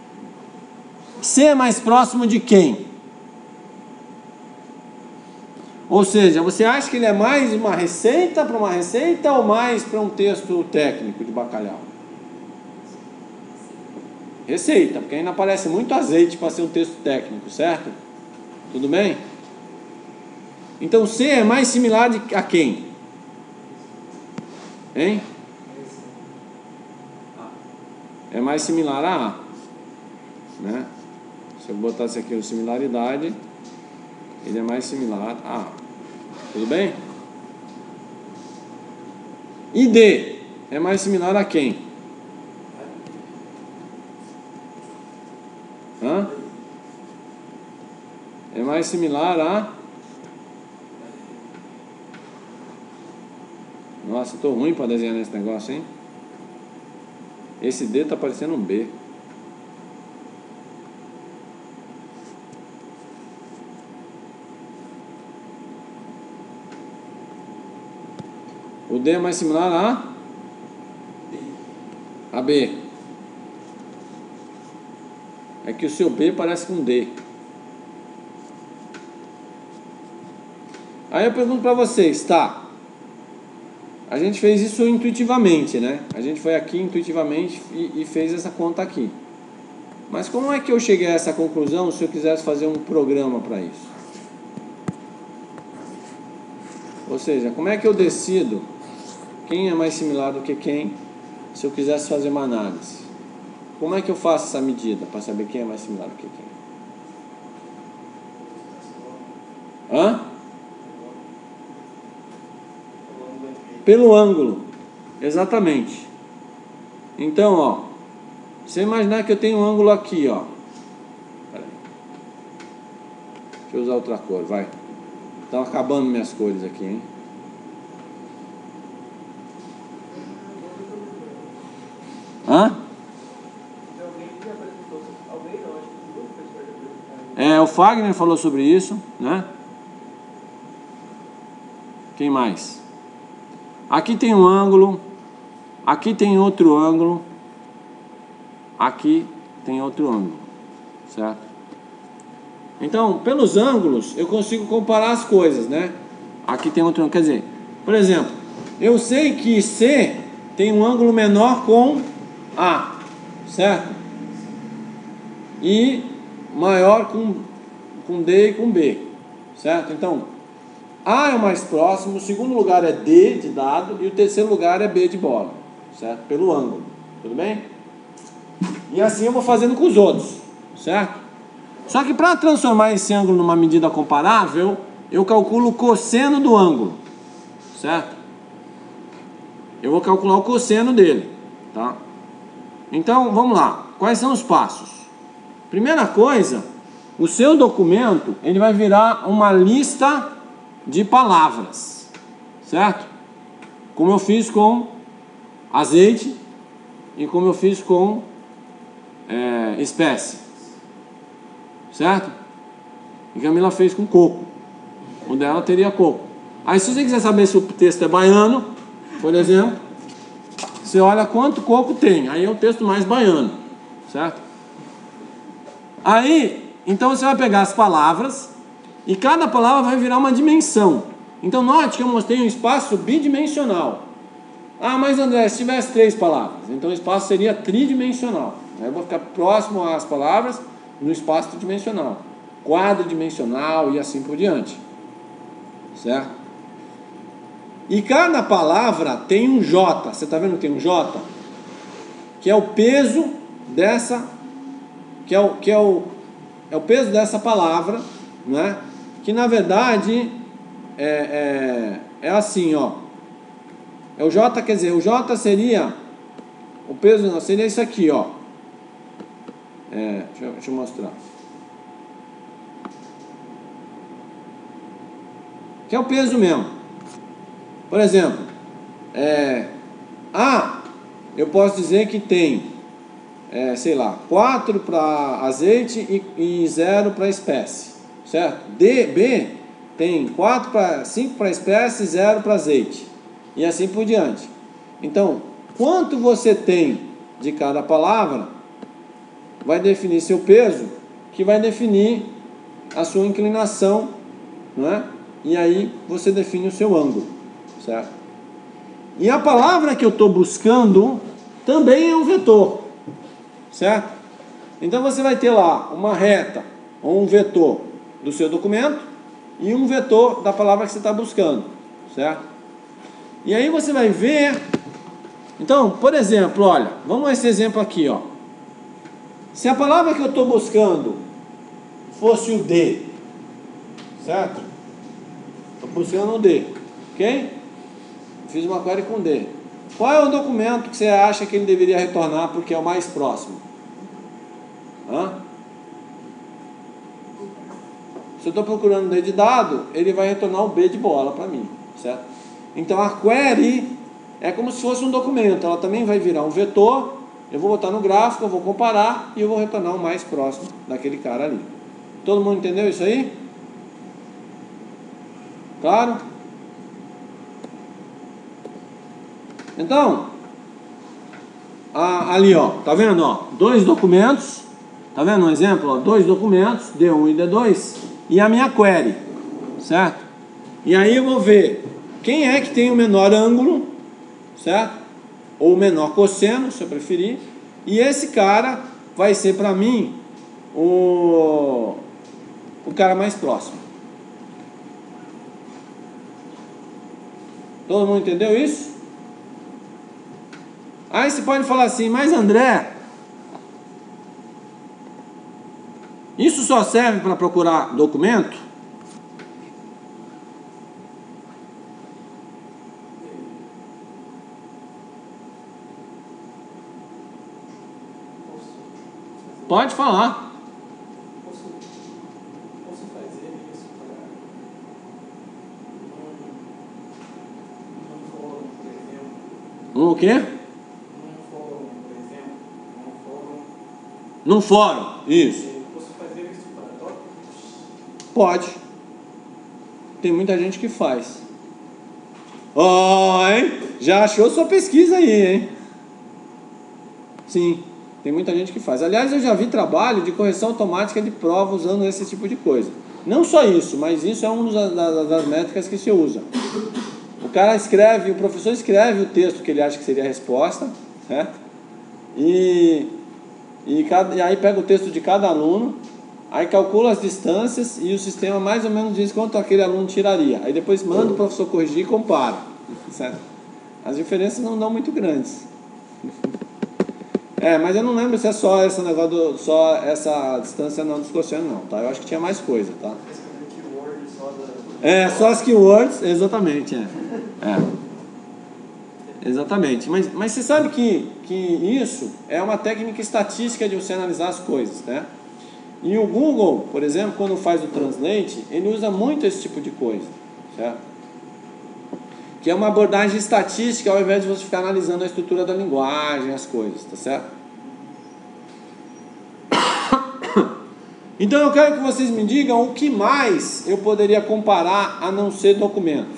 C é mais próximo de quem? Ou seja, você acha que ele é mais uma receita para uma receita ou mais para um texto técnico de bacalhau? Receita, porque ainda aparece muito azeite para ser um texto técnico, certo? Tudo bem? Então C é mais similar de, a quem? Hein? É mais similar a A, né? Se eu botasse aqui o similaridade, ele é mais similar a A. Tudo bem? E D é mais similar a quem? Hã? É mais similar a... Nossa, eu tô ruim para desenhar nesse negócio, hein? Esse D tá parecendo um B. O D é mais similar a? A B. É que o seu B parece com D. Aí eu pergunto para vocês, tá? A gente fez isso intuitivamente, né? A gente foi aqui intuitivamente e, e fez essa conta aqui. Mas como é que eu cheguei a essa conclusão se eu quisesse fazer um programa para isso? Ou seja, como é que eu decido quem é mais similar do que quem se eu quisesse fazer uma análise? Como é que eu faço essa medida para saber quem é mais similar do que quem? Hã? Pelo ângulo. Exatamente. Então, ó, você imaginar que eu tenho um ângulo aqui, ó. Peraí. Deixa eu usar outra cor, vai. Estão acabando minhas cores aqui, hein? Hã? É, o Fagner falou sobre isso, né? Quem mais? Aqui tem um ângulo, aqui tem outro ângulo, aqui tem outro ângulo, certo? Então, pelos ângulos, eu consigo comparar as coisas, né? Aqui tem outro ângulo, quer dizer, por exemplo, eu sei que C tem um ângulo menor com A, certo? E maior com, com D e com B, certo? Então, A é o mais próximo, o segundo lugar é D de dado e o terceiro lugar é B de bola, certo? Pelo ângulo, tudo bem? E assim eu vou fazendo com os outros, certo? Só que para transformar esse ângulo numa medida comparável, eu calculo o cosseno do ângulo, certo? Eu vou calcular o cosseno dele, tá? Então, vamos lá. Quais são os passos? Primeira coisa, o seu documento, ele vai virar uma lista de palavras, certo? Como eu fiz com azeite e como eu fiz com é, espécie, certo? E Camila fez com coco. O dela teria coco. Aí se você quiser saber se o texto é baiano, por exemplo, você olha quanto coco tem. Aí é o texto mais baiano, certo? Aí, então você vai pegar as palavras e cada palavra vai virar uma dimensão. Então note que eu mostrei um espaço bidimensional. Ah, mas André, se tivesse três palavras, então o espaço seria tridimensional. Aí eu vou ficar próximo às palavras no espaço tridimensional, quadridimensional e assim por diante, certo? E cada palavra tem um J. Você está vendo que tem um J? Que é o peso dessa, que é o, que é o, é o peso dessa palavra, né? Que na verdade é, é, é assim, ó. É o J, quer dizer, o J seria, o peso não, seria isso aqui, ó. É, deixa, eu, deixa eu mostrar. Que é o peso mesmo. Por exemplo, é, A, eu posso dizer que tem, é, sei lá, quatro para azeite e, e zero para espécie, certo? D, B, tem quatro para, cinco para espécie e zero para azeite, e assim por diante. Então, quanto você tem de cada palavra vai definir seu peso, que vai definir a sua inclinação, não é? E aí você define o seu ângulo, certo? E a palavra que eu estou buscando também é um vetor, certo? Então você vai ter lá uma reta ou um vetor do seu documento e um vetor da palavra que você está buscando, certo? E aí você vai ver. Então, por exemplo, olha, vamos a esse exemplo aqui, ó. Se a palavra que eu estou buscando fosse o D, certo? Estou buscando o D, ok? Fiz uma query com D. Qual é o documento que você acha que ele deveria retornar porque é o mais próximo? Hã? Se eu estou procurando D de dado, ele vai retornar o B de bola para mim, certo? Então a query é como se fosse um documento, ela também vai virar um vetor, eu vou botar no gráfico, eu vou comparar e eu vou retornar o mais próximo daquele cara ali. Todo mundo entendeu isso aí? Claro? Então, a, ali ó, tá vendo ó, dois documentos, tá vendo um exemplo ó, dois documentos, D um e D dois, e a minha query, certo? E aí eu vou ver quem é que tem o menor ângulo, certo? Ou o menor cosseno, se eu preferir, e esse cara vai ser para mim o, o cara mais próximo. Todo mundo entendeu isso? Aí você pode falar assim, mas André, isso só serve para procurar documento? Pode falar. Posso, posso fazer isso para um fórum, por exemplo? Um o quê? Um fórum, por exemplo. Um fórum. Num fórum, isso. Posso fazer isso para tópicos? Pode. Tem muita gente que faz. Ó, oh, hein? Já achou sua pesquisa aí, hein? Sim. Tem muita gente que faz. Aliás, eu já vi trabalho de correção automática de prova usando esse tipo de coisa. Não só isso, mas isso é uma das, das métricas que se usa. O cara escreve, o professor escreve o texto que ele acha que seria a resposta, certo? E, e, cada, e aí pega o texto de cada aluno, aí calcula as distâncias e o sistema mais ou menos diz quanto aquele aluno tiraria. Aí depois manda o professor corrigir e compara, certo? As diferenças não dão muito grandes. É, mas eu não lembro se é só esse negócio, do, só essa distância não dos cossenos não, tá? Eu acho que tinha mais coisa, tá? É, só as keywords, exatamente, é. é. Exatamente, mas, mas você sabe que, que isso é uma técnica estatística de você analisar as coisas, né? E o Google, por exemplo, quando faz o Translate, ele usa muito esse tipo de coisa, certo? Que é uma abordagem estatística ao invés de você ficar analisando a estrutura da linguagem, as coisas, tá certo? Então eu quero que vocês me digam o que mais eu poderia comparar a não ser documentos.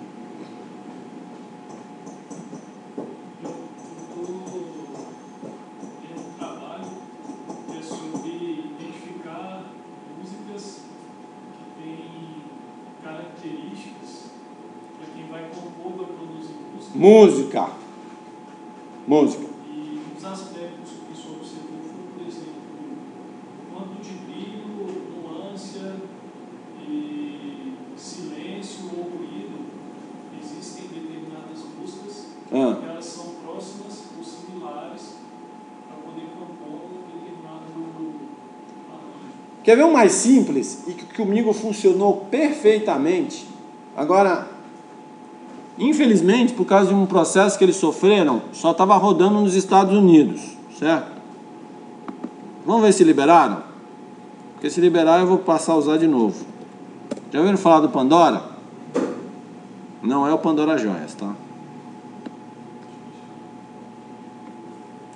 Eu estou em um trabalho que é sobre identificar músicas que têm características para quem vai compor, vai produzir música. Música. Música. E os aspectos que isso observou foram, por exemplo, quanto de brilho, nuância e silêncio ou ruído existem em determinadas músicas, Ah. que elas são próximas ou similares para poder compor um determinado arranjo. Quer ver um mais simples e que comigo funcionou perfeitamente? Agora, infelizmente, por causa de um processo que eles sofreram, só estava rodando nos Estados Unidos, certo? Vamos ver se liberaram? Porque se liberar eu vou passar a usar de novo. Já ouviram falar do Pandora? Não é o Pandora Joias, tá?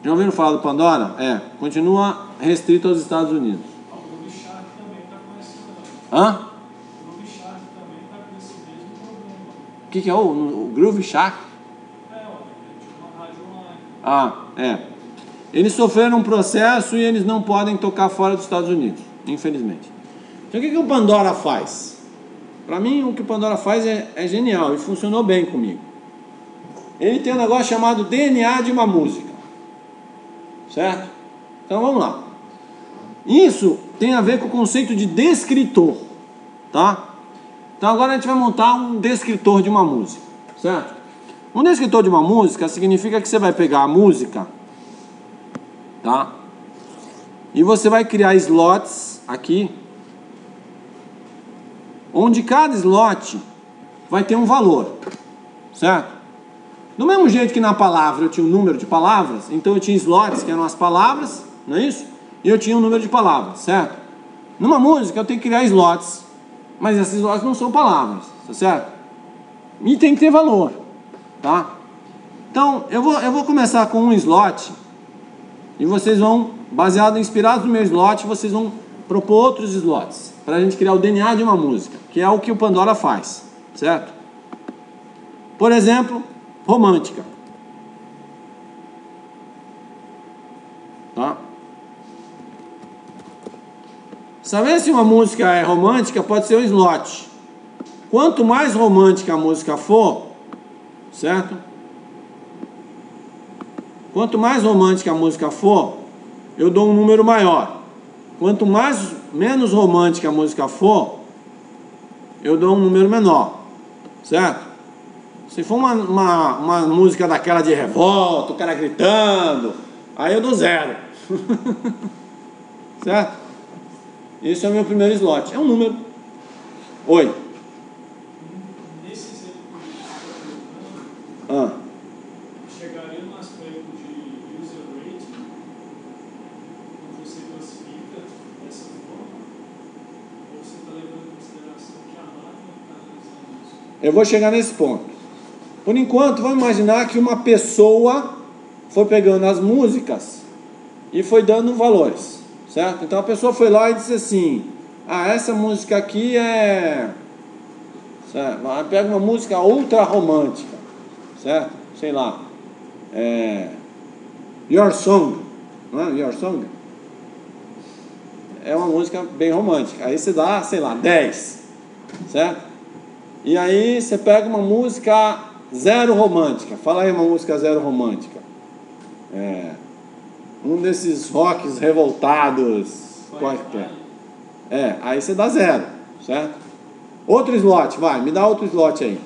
Já ouviram falar do Pandora? É, continua restrito aos Estados Unidos. O Groove Shark também está com esse Hã? O Groove Shark também está com esse mesmo problema. O que, que é o, o Groove Shark? É, ó, é tipo uma rádio online. Ah, é. Eles sofreram um processo e eles não podem tocar fora dos Estados Unidos, infelizmente. Então o que, que o Pandora faz? Para mim, o que o Pandora faz é, é genial e funcionou bem comigo. Ele tem um negócio chamado D N A de uma música. Certo? Então vamos lá. Isso tem a ver com o conceito de descritor. Tá? Então agora a gente vai montar um descritor de uma música. Certo? Um descritor de uma música significa que você vai pegar a música, tá? E você vai criar slots aqui, onde cada slot vai ter um valor, certo? Do mesmo jeito que na palavra eu tinha um número de palavras, então eu tinha slots que eram as palavras, não é isso? E eu tinha um número de palavras, certo? Numa música eu tenho que criar slots, mas esses slots não são palavras, tá certo? E tem que ter valor, tá? Então eu vou, eu vou começar com um slot e vocês vão, baseado, inspirados no meu slot, vocês vão propor outros slots para a gente criar o D N A de uma música, que é o que o Pandora faz, certo? Por exemplo, romântica. Tá? Saber se uma música é romântica pode ser um slot. Quanto mais romântica a música for, certo? Quanto mais romântica a música for, eu dou um número maior. Quanto mais menos romântica a música for, eu dou um número menor, certo? Se for uma, uma, uma música daquela de revolta, o cara gritando, aí eu dou zero. Certo? Esse é o meu primeiro slot. É um número. Oi. Nesse exemplo que você está Ah. colocando, chegaria no aspecto de user rating, quando você classifica dessa forma, ou você está levando em consideração que a máquina está analisando isso? Eu vou chegar nesse ponto. Por enquanto, vamos imaginar que uma pessoa foi pegando as músicas e foi dando valores, certo? Então a pessoa foi lá e disse assim: ah, essa música aqui é... certo? Pega uma música ultra romântica, certo? Sei lá, é... Your Song, não é? Your Song é uma música bem romântica. Aí você dá, sei lá, dez, certo? E aí você pega uma música zero romântica. Fala aí uma música zero romântica. É, um desses rocks revoltados qualquer. É, aí você dá zero, certo? Outro slot, vai, me dá outro slot aí.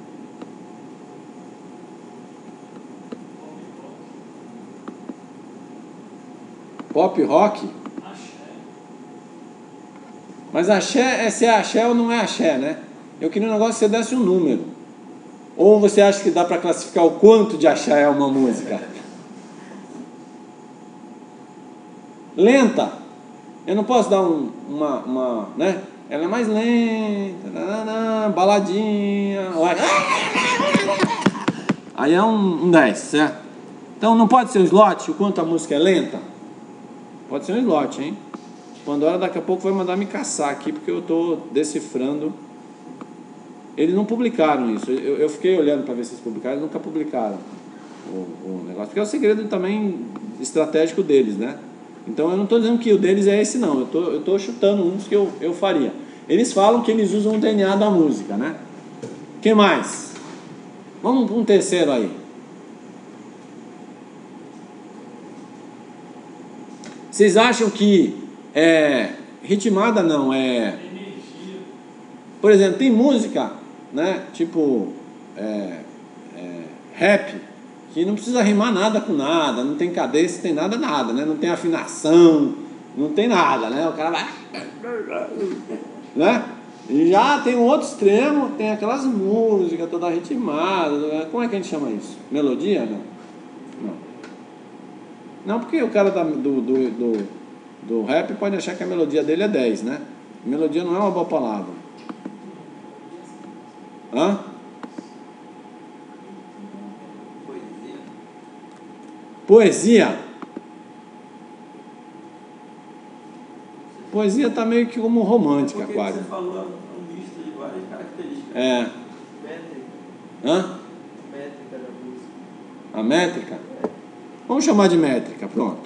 Pop rock? Axé. Mas axé é se é axé ou não é axé, né? Eu queria um negócio que você desse um número. Ou você acha que dá para classificar o quanto de axé é uma música? Lenta. Eu não posso dar um, uma, uma, né? Ela é mais lenta, nanana, baladinha. Aí é um, um dez, certo? Então não pode ser um slot, o quanto a música é lenta? Pode ser um slot, hein? Pandora daqui a pouco vai mandar me caçar aqui, porque eu estou decifrando. Eles não publicaram isso. Eu, eu fiquei olhando para ver se eles publicaram, eles nunca publicaram o, o negócio. Porque é o segredo também estratégico deles, né? Então eu não estou dizendo que o deles é esse, não. Eu tô, eu tô chutando uns que eu, eu faria. Eles falam que eles usam o D N A da música, né? Quem mais? Vamos para um terceiro aí. Vocês acham que é ritmada? Não, é... Energia. Por exemplo, tem música, né? Tipo é, é, rap, que não precisa rimar nada com nada, não tem cadência, tem nada, nada, né? Não tem afinação, não tem nada, né? O cara vai... né? E já tem um outro extremo, tem aquelas músicas toda ritmada, como é que a gente chama isso? Melodia? Não. Não. Não, porque o cara da, do, do, do, do rap pode achar que a melodia dele é dez, né? Melodia não é uma boa palavra. Hã? Poesia. Poesia? poesia está meio que como romântica, Porque quase. você falou é um misto de várias características. É. Métrica. Hã? Métrica da música. A métrica? Vamos chamar de métrica, pronto.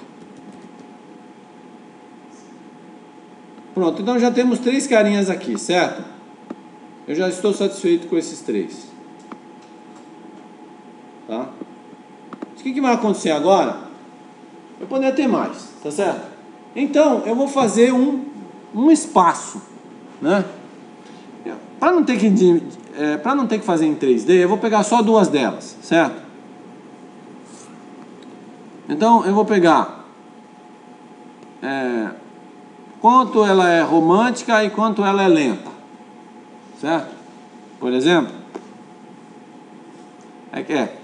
Pronto, então já temos três carinhas aqui, certo? Eu já estou satisfeito com esses três. Tá? O que, que vai acontecer agora? Eu poderia ter mais, tá certo? Então, eu vou fazer um, um espaço, né? Para não ter que é, para não ter que fazer em três D, eu vou pegar só duas delas, certo? Então, eu vou pegar é, quanto ela é romântica e quanto ela é lenta, certo? Por exemplo, é que é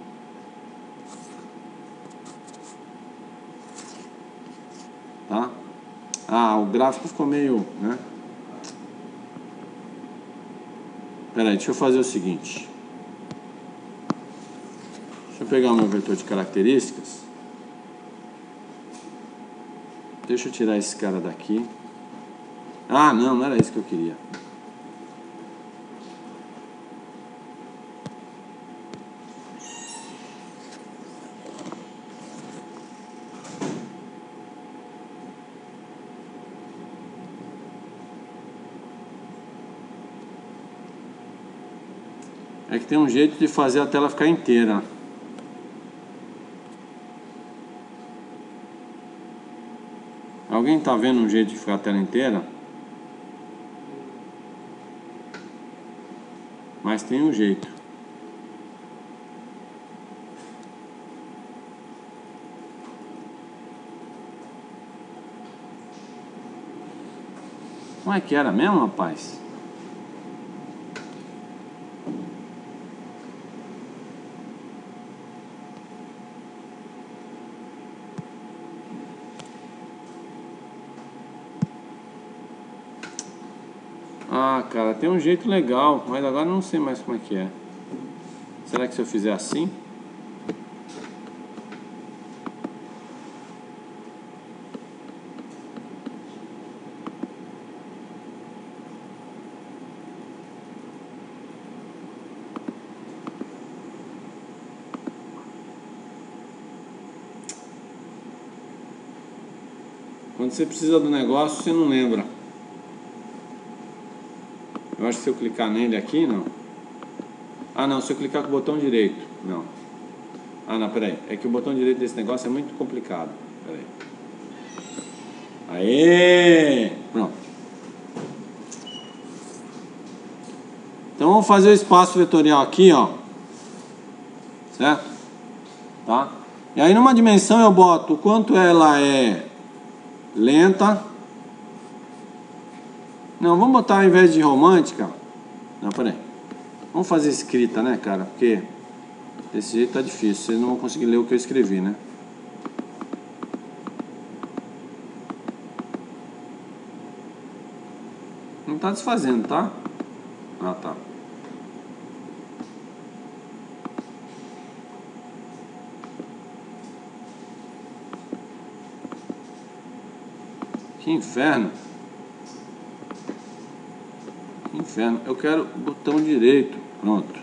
tá? Ah, o gráfico ficou meio, né? Peraí, deixa eu fazer o seguinte. Deixa eu pegar o meu vetor de características. Deixa eu tirar esse cara daqui. Ah, não, não era isso que eu queria. É que tem um jeito de fazer a tela ficar inteira. Alguém tá vendo um jeito de ficar a tela inteira? Mas tem um jeito. Como é que era mesmo, rapaz? Ah, cara, tem um jeito legal, mas agora não sei mais como é que é. Será que se eu fizer assim? Quando você precisa do negócio, você não lembra. Eu acho que se eu clicar nele aqui, não. Ah, não, se eu clicar com o botão direito, não. Ah, não, peraí. É que o botão direito desse negócio é muito complicado. Peraí. Aê! Pronto. Então vamos fazer o espaço vetorial aqui, ó. Certo? Tá? E aí numa dimensão eu boto o quanto ela é lenta. Não, vamos botar ao invés de romântica. Não, peraí. Vamos fazer escrita, né, cara? Porque desse jeito tá difícil. Vocês não vão conseguir ler o que eu escrevi, né? Não tá desfazendo, tá? Ah, tá. Que inferno. Que inferno. Eu quero botão direito. Pronto.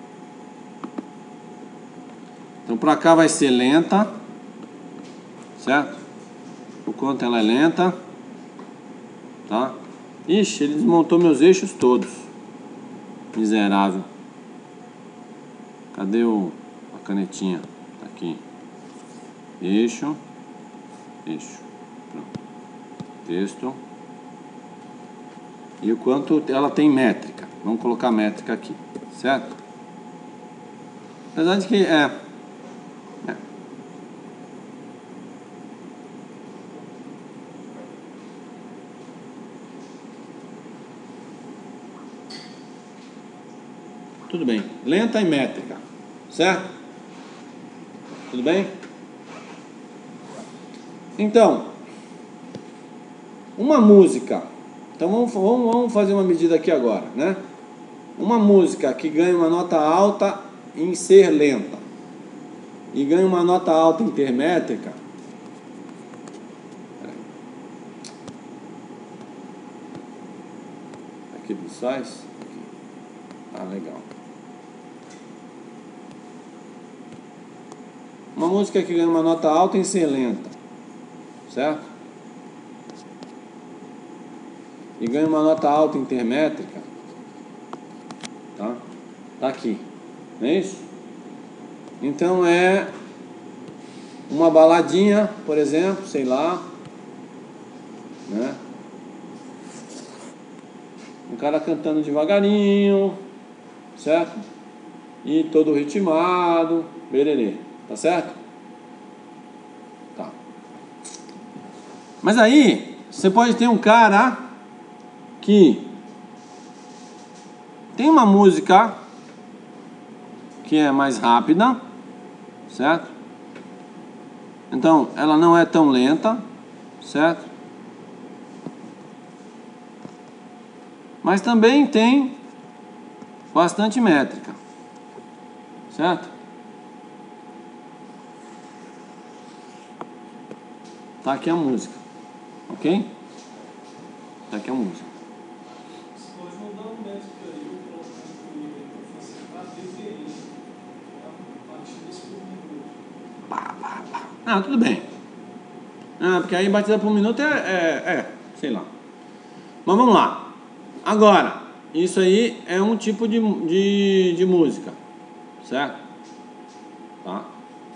Então pra cá vai ser lenta. Certo? O quanto ela é lenta. Tá? Ixi, ele desmontou meus eixos todos. Miserável. Cadê o, a canetinha? Tá aqui. Eixo. Eixo. Pronto. Texto. E o quanto ela tem métrica. Vamos colocar métrica aqui. Certo? Apesar de que é... é. Tudo bem. Lenta e métrica. Certo? Tudo bem? Então, uma música. Então vamos, vamos, vamos fazer uma medida aqui agora, né? Uma música que ganha uma nota alta em ser lenta e ganha uma nota alta em ter métrica. faz? Aqui. Ah, legal. Uma música que ganha uma nota alta em ser lenta, certo? E ganha uma nota alta intermétrica, tá? Tá aqui, não é isso? Então é uma baladinha, por exemplo, sei lá, né? Um cara cantando devagarinho, certo? E todo ritmado, bererê, tá certo? Tá. Mas aí, você pode ter um cara que tem uma música que é mais rápida, certo? Então, ela não é tão lenta, certo? Mas também tem bastante métrica, certo? Tá aqui a música, ok? Tá aqui a música. Você pode mandar um métrico aí para facilitar a D P I, a batidas por minuto. Ah, tudo bem. Ah, porque aí batida por minuto é, é, é, sei lá. Mas vamos lá. Agora, isso aí é um tipo de, de, de música, certo? Tá?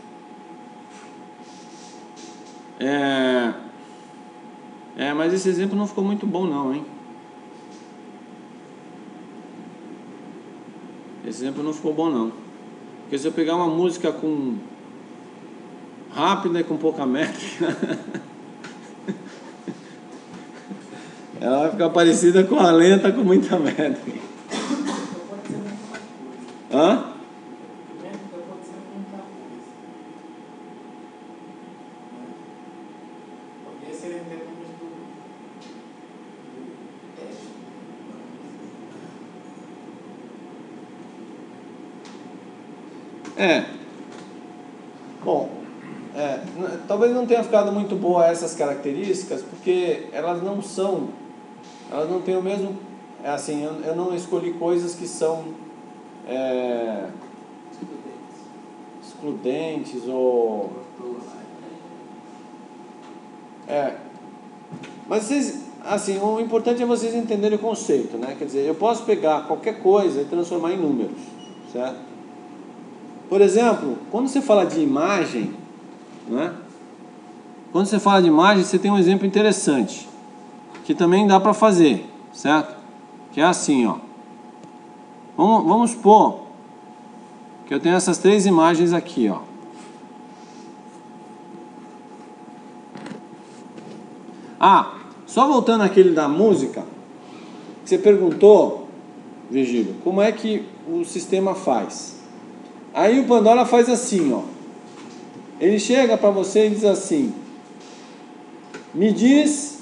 É, é, mas esse exemplo não ficou muito bom não, hein? Esse exemplo não ficou bom não. Porque se eu pegar uma música com rápida e com pouca métrica, ela vai ficar parecida com a lenta com muita métrica. Então pode ser muita coisa. Hã? Métrica pode ser muita coisa. Poderia ser em termos do do teste. É. Bom, é, n- talvez não tenha ficado muito boa essas características, porque elas não são, elas não têm o mesmo, é assim, eu, eu não escolhi coisas que são é, excludentes ou é, mas vocês, assim, o importante é vocês entenderem o conceito, né? Quer dizer, eu posso pegar qualquer coisa e transformar em números, certo? Por exemplo, quando você fala de imagem, né? Quando você fala de imagem, você tem um exemplo interessante, que também dá para fazer, certo? Que é assim, ó. Vamos, vamos supor que eu tenho essas três imagens aqui, ó. Ah, só voltando àquele da música, você perguntou, Virgílio, como é que o sistema faz? Aí o Pandora faz assim, ó. Ele chega para você e diz assim: me diz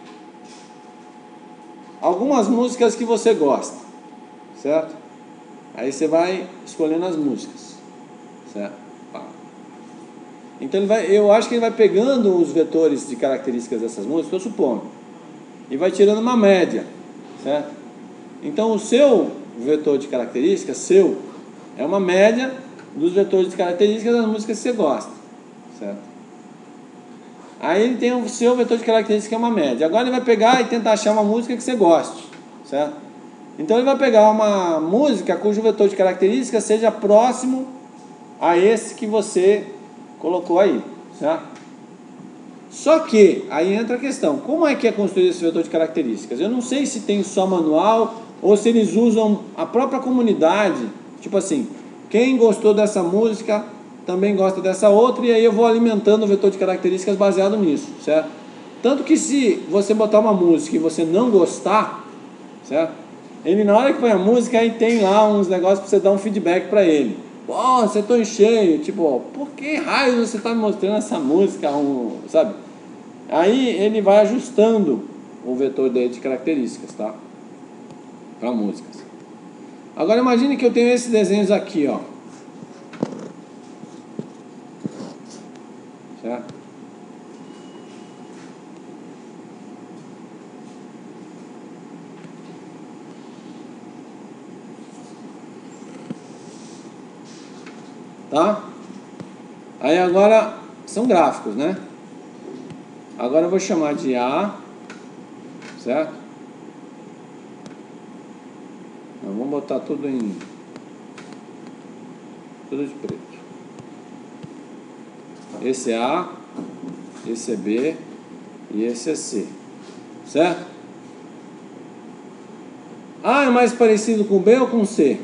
algumas músicas que você gosta, certo? Aí você vai escolhendo as músicas, certo? Pá. Então ele vai, eu acho que ele vai pegando os vetores de características dessas músicas, estou supondo, e vai tirando uma média, certo? Então o seu vetor de características, seu, é uma média dos vetores de características das músicas que você gosta, certo? Aí ele tem o seu vetor de características que é uma média. Agora ele vai pegar e tentar achar uma música que você goste, certo? Então ele vai pegar uma música cujo vetor de características seja próximo a esse que você colocou aí, certo? Só que aí entra a questão: como é que é construído esse vetor de características? Eu não sei se tem só manual ou se eles usam a própria comunidade, tipo assim, quem gostou dessa música também gosta dessa outra, e aí eu vou alimentando o vetor de características baseado nisso, certo? Tanto que se você botar uma música e você não gostar, certo? Ele, na hora que põe a música, aí tem lá uns negócios para você dar um feedback para ele. Pô, você tô em cheio, tipo, ó, por que raio você tá me mostrando essa música, um, sabe? Aí ele vai ajustando o vetor dele de características, tá? Para músicas. Agora imagine que eu tenho esses desenhos aqui, ó. Certo? Tá? Aí agora são gráficos, né? Agora eu vou chamar de A, certo? Nós vamos botar tudo em tudo de preto. Esse é A, esse é B e esse é C, certo? A é mais parecido com B ou com C?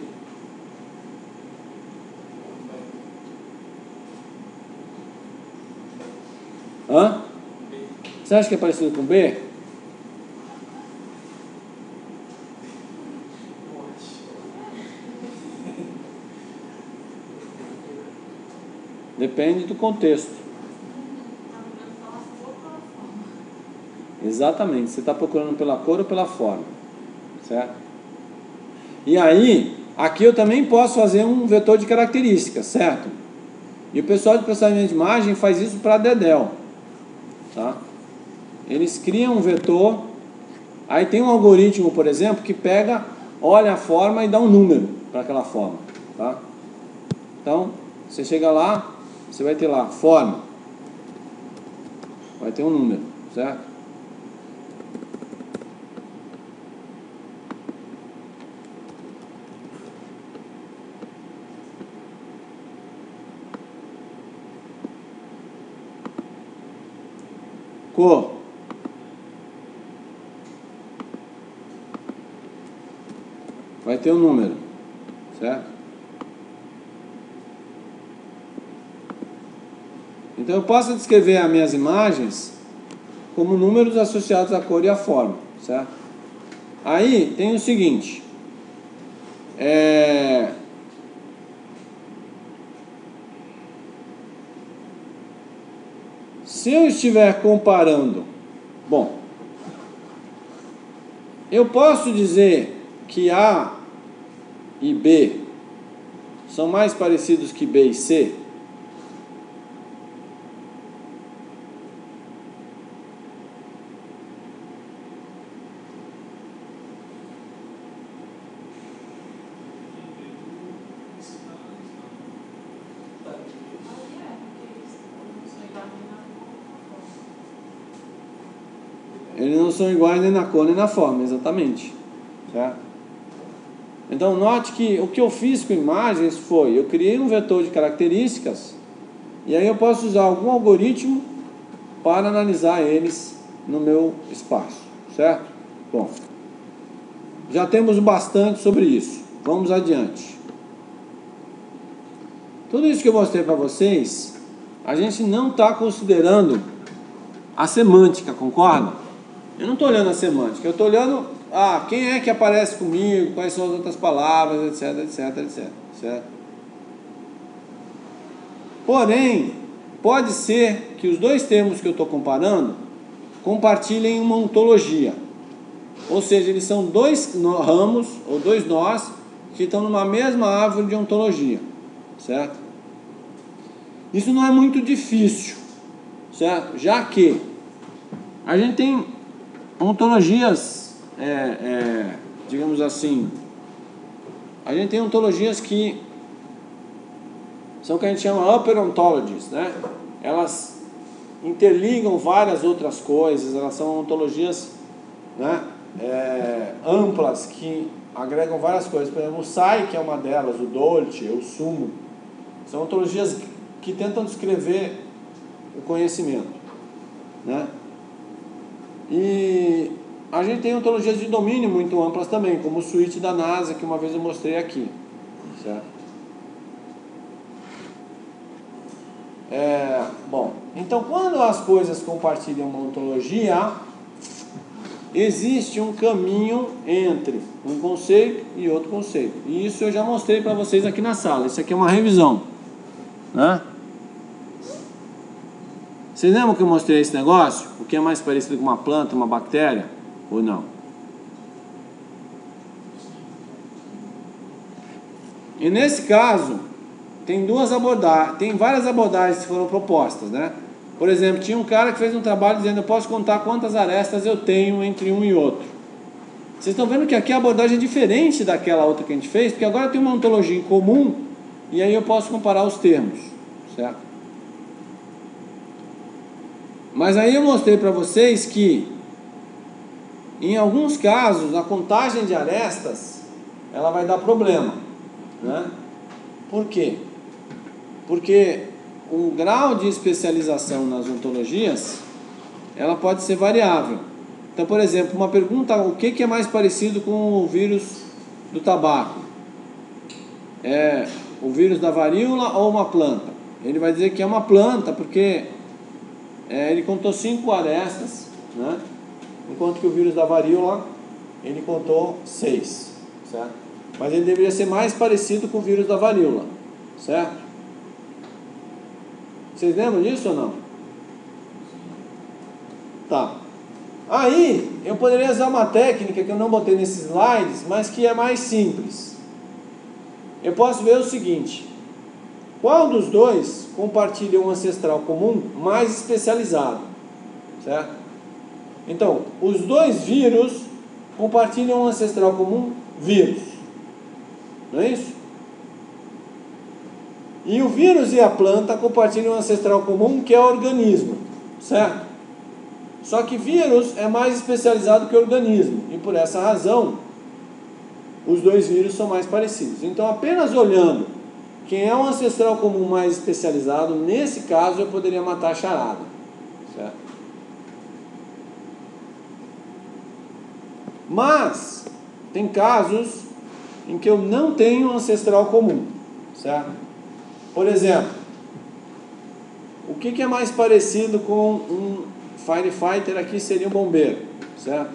Hã? Você acha que é parecido com B? Depende do contexto. Exatamente, você está procurando pela cor ou pela forma, certo? E aí, aqui eu também posso fazer um vetor de características, certo? E o pessoal de processamento de imagem faz isso para Dedel, tá? Eles criam um vetor, aí tem um algoritmo, por exemplo, que pega, olha a forma e dá um número para aquela forma, tá? Então, você chega lá, você vai ter lá, forma, vai ter um número, certo? Cor. Vai ter um número, certo? Então eu posso descrever as minhas imagens como números associados à cor e à forma, certo? Aí tem o seguinte, é... se eu estiver comparando, bom, eu posso dizer que A e B são mais parecidos que B e C? Eles não são iguais nem na cor nem na forma, exatamente, certo? Então note que o que eu fiz com imagens foi, eu criei um vetor de características e aí eu posso usar algum algoritmo para analisar eles no meu espaço, certo? Bom, já temos bastante sobre isso, vamos adiante. Tudo isso que eu mostrei para vocês, a gente não está considerando a semântica, concorda? Eu não estou olhando a semântica, eu estou olhando, ah, quem é que aparece comigo, quais são as outras palavras, etc, etc, etc, certo? Porém, pode ser que os dois termos que eu estou comparando compartilhem uma ontologia. Ou seja, eles são dois ramos, ou dois nós, que estão numa mesma árvore de ontologia, certo? Isso não é muito difícil, certo? Já que a gente tem ontologias, é, é, digamos assim, a gente tem ontologias que são o que a gente chama upper ontologies, né? Elas interligam várias outras coisas, elas são ontologias, né, é, amplas que agregam várias coisas. Por exemplo, o Sai, que é uma delas, o Dolce, o Sumo, são ontologias que tentam descrever o conhecimento, né? E a gente tem ontologias de domínio muito amplas também, como o Suite da NASA, que uma vez eu mostrei aqui, certo? É, bom, então quando as coisas compartilham uma ontologia, existe um caminho entre um conceito e outro conceito. E isso eu já mostrei para vocês aqui na sala. Isso aqui é uma revisão, né? Vocês lembram que eu mostrei esse negócio? O que é mais parecido com uma planta, uma bactéria? Ou não? E nesse caso, tem duas abordagens, tem várias abordagens que foram propostas, né? Por exemplo, tinha um cara que fez um trabalho dizendo: eu posso contar quantas arestas eu tenho entre um e outro. Vocês estão vendo que aqui a abordagem é diferente daquela outra que a gente fez, porque agora tem uma ontologia em comum e aí eu posso comparar os termos, certo? Mas aí eu mostrei para vocês que em alguns casos a contagem de arestas ela vai dar problema, né? Por quê? Porque o grau de especialização nas ontologias ela pode ser variável. Então, por exemplo, uma pergunta: o que é mais parecido com o vírus do tabaco? É o vírus da varíola ou uma planta? Ele vai dizer que é uma planta porque é, ele contou cinco arestas, né? Enquanto que o vírus da varíola ele contou seis, certo? Mas ele deveria ser mais parecido com o vírus da varíola, certo? Vocês lembram disso ou não? Tá. Aí eu poderia usar uma técnica que eu não botei nesses slides, mas que é mais simples. Eu posso ver o seguinte: qual dos dois compartilha um ancestral comum mais especializado, certo? Então, os dois vírus compartilham um ancestral comum, vírus, não é isso? E o vírus e a planta compartilham um ancestral comum, que é o organismo, certo? Só que vírus é mais especializado que organismo, e por essa razão os dois vírus são mais parecidos. Então, apenas olhando quem é o ancestral comum mais especializado, nesse caso eu poderia matar a charada, certo? Mas tem casos em que eu não tenho ancestral comum, certo? Por exemplo, o que, que é mais parecido com um firefighter? Aqui seria um bombeiro, certo?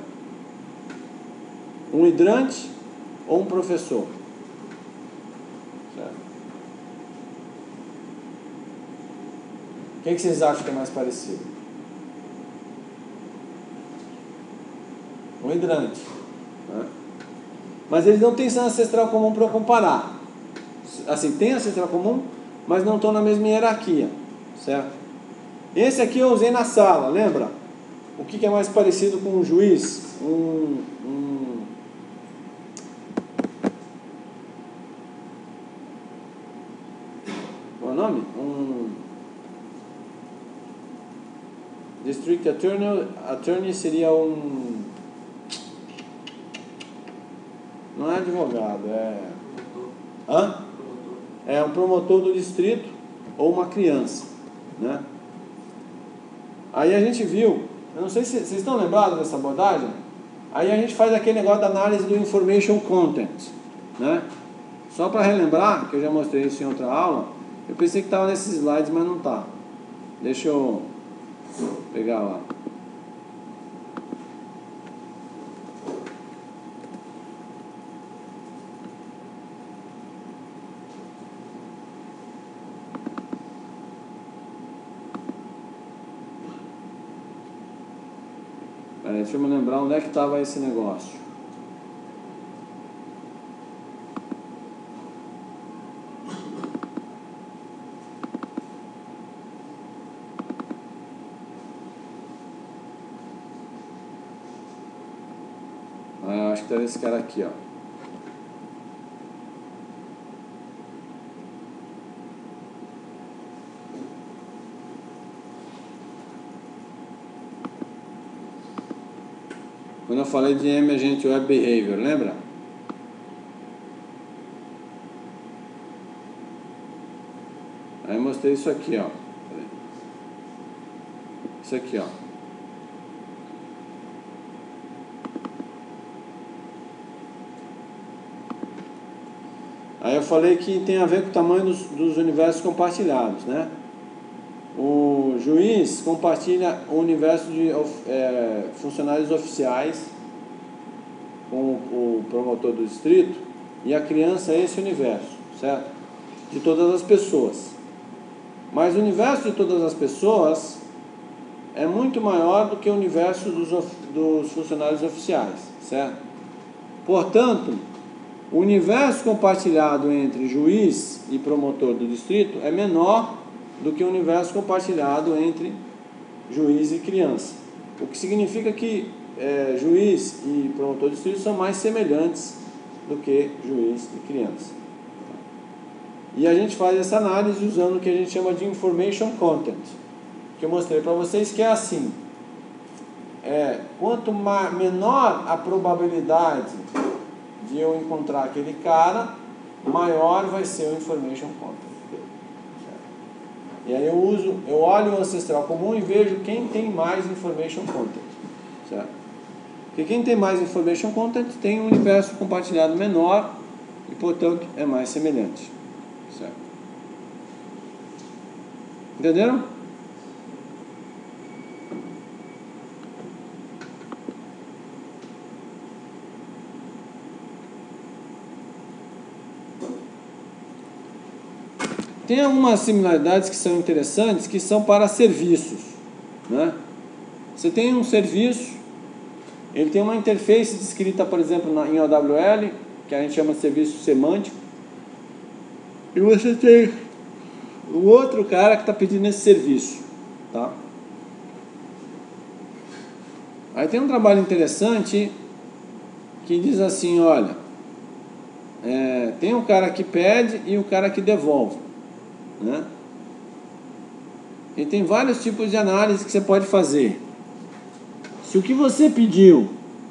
Um hidrante ou um professor, certo? O que, que vocês acham que é mais parecido? Um hidrante, né? Mas eles não têm ancestral comum para comparar. Assim, tem ancestral comum, mas não estão na mesma hierarquia, certo? Esse aqui eu usei na sala, lembra? O que, que é mais parecido com um juiz? Um, um qual é o nome? Um District Attorney, attorney seria um... Não é advogado, é... Hã? É um promotor do distrito ou uma criança, né? Aí a gente viu, eu não sei se vocês estão lembrados dessa abordagem. Aí a gente faz aquele negócio da análise do information content, né? Só para relembrar, que eu já mostrei isso em outra aula. Eu pensei que estava nesses slides, mas não está. Deixa eu pegar lá. Peraí, deixa eu me lembrar onde é que estava esse negócio. Ah, eu acho que era esse cara aqui, ó. Quando eu falei de Emergent Web Behavior, lembra? Aí eu mostrei isso aqui, ó. Isso aqui, ó. Aí eu falei que tem a ver com o tamanho dos, dos universos compartilhados, né? O juiz compartilha o universo de é, funcionários oficiais com o promotor do distrito, e a criança é esse universo, certo? De todas as pessoas. Mas o universo de todas as pessoas é muito maior do que o universo dos, dos funcionários oficiais, certo? Portanto, o universo compartilhado entre juiz e promotor do distrito é menor do que o universo compartilhado entre juiz e criança. O que significa que é, juiz e promotor do distrito são mais semelhantes do que juiz e criança. E a gente faz essa análise usando o que a gente chama de Information Content, que eu mostrei para vocês, que é assim, é, quanto ma- menor a probabilidade de eu encontrar aquele cara, maior vai ser o Information Content. E aí eu uso, eu olho o ancestral comum e vejo quem tem mais Information Content, certo? Porque quem tem mais Information Content tem um universo compartilhado menor e, portanto, é mais semelhante, certo? Entenderam? Tem algumas similaridades que são interessantes, que são para serviços, né? Você tem um serviço, ele tem uma interface descrita, por exemplo, na, em O W L, que a gente chama de serviço semântico, e você tem o outro cara que está pedindo esse serviço, tá? Aí tem um trabalho interessante que diz assim, olha, é, tem um cara que pede e o cara que devolve, né? E tem vários tipos de análise que você pode fazer. Se o que você pediu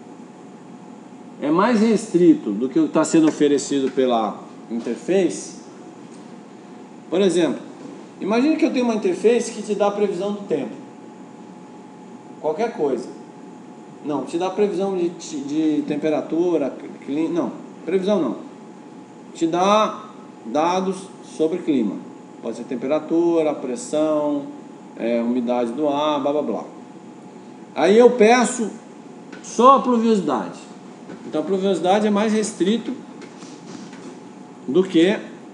é mais restrito do que o que está sendo oferecido pela interface, por exemplo, imagine que eu tenho uma interface que te dá a previsão do tempo, qualquer coisa. Não, te dá previsão de, de temperatura, clima, não, previsão não. Te dá dados sobre clima. Pode ser temperatura, pressão, é, umidade do ar, blá blá blá. Aí eu peço só a pluviosidade. Então a pluviosidade é mais restrito do que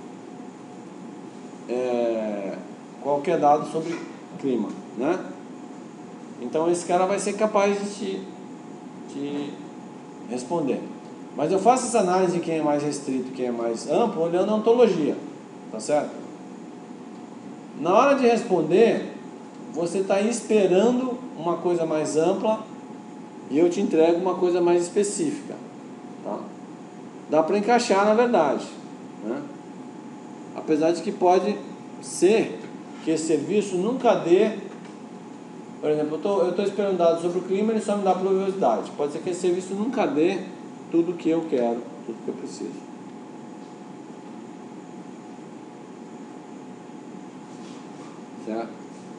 é, qualquer dado sobre clima, né? Então esse cara vai ser capaz de te, te responder. Mas eu faço essa análise de quem é mais restrito e quem é mais amplo olhando a ontologia, tá certo? Na hora de responder, você está esperando uma coisa mais ampla e eu te entrego uma coisa mais específica, tá? Dá para encaixar, na verdade, né? Apesar de que pode ser que esse serviço nunca dê, por exemplo, eu estou esperando dados sobre o clima e ele só me dá pluviosidade. Pode ser que esse serviço nunca dê tudo o que eu quero, tudo que eu preciso. Certo?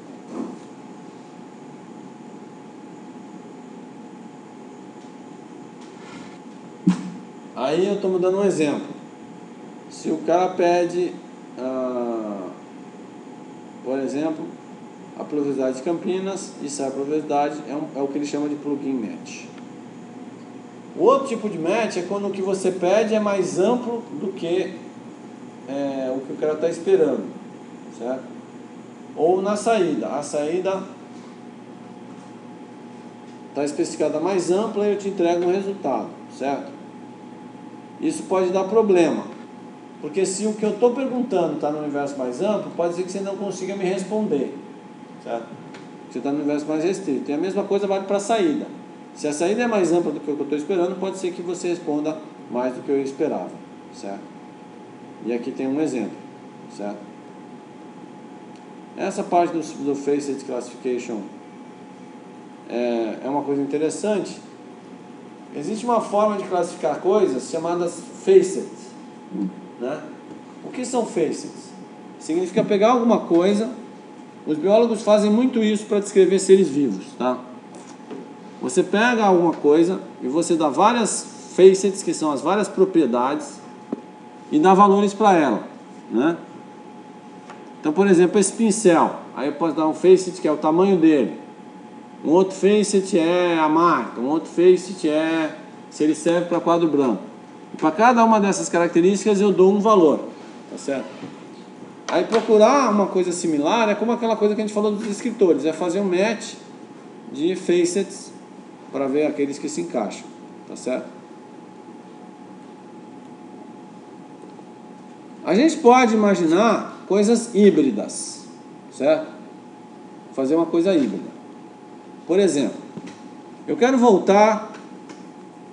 Aí eu estou dando um exemplo. Se o cara pede, ah, por exemplo, a pluviosidade de Campinas e sai a pluviosidade, é, um, é o que ele chama de plugin match. O outro tipo de match é quando o que você pede é mais amplo do que é, o que o cara está esperando, certo? Ou na saída, a saída está especificada mais ampla e eu te entrego um resultado, certo? Isso pode dar problema, porque se o que eu estou perguntando está no universo mais amplo, pode ser que você não consiga me responder, certo? Você está no universo mais restrito. E a mesma coisa vale para a saída. Se a saída é mais ampla do que o que eu estou esperando, pode ser que você responda mais do que eu esperava, certo? E aqui tem um exemplo, certo? Essa parte do, do Facet Classification é, é uma coisa interessante. Existe uma forma de classificar coisas chamadas facets, né? O que são facets? Significa pegar alguma coisa. Os biólogos fazem muito isso para descrever seres vivos, tá? Você pega alguma coisa e você dá várias facets, que são as várias propriedades, e dá valores para ela, né? Então, por exemplo, esse pincel, aí eu posso dar um facet que é o tamanho dele, um outro facet é a marca, um outro facet é se ele serve para quadro branco. E para cada uma dessas características eu dou um valor, tá certo? Aí procurar uma coisa similar é como aquela coisa que a gente falou dos escritores, é fazer um match de facets para ver aqueles que se encaixam, tá certo? A gente pode imaginar coisas híbridas, certo? Fazer uma coisa híbrida. Por exemplo, eu quero voltar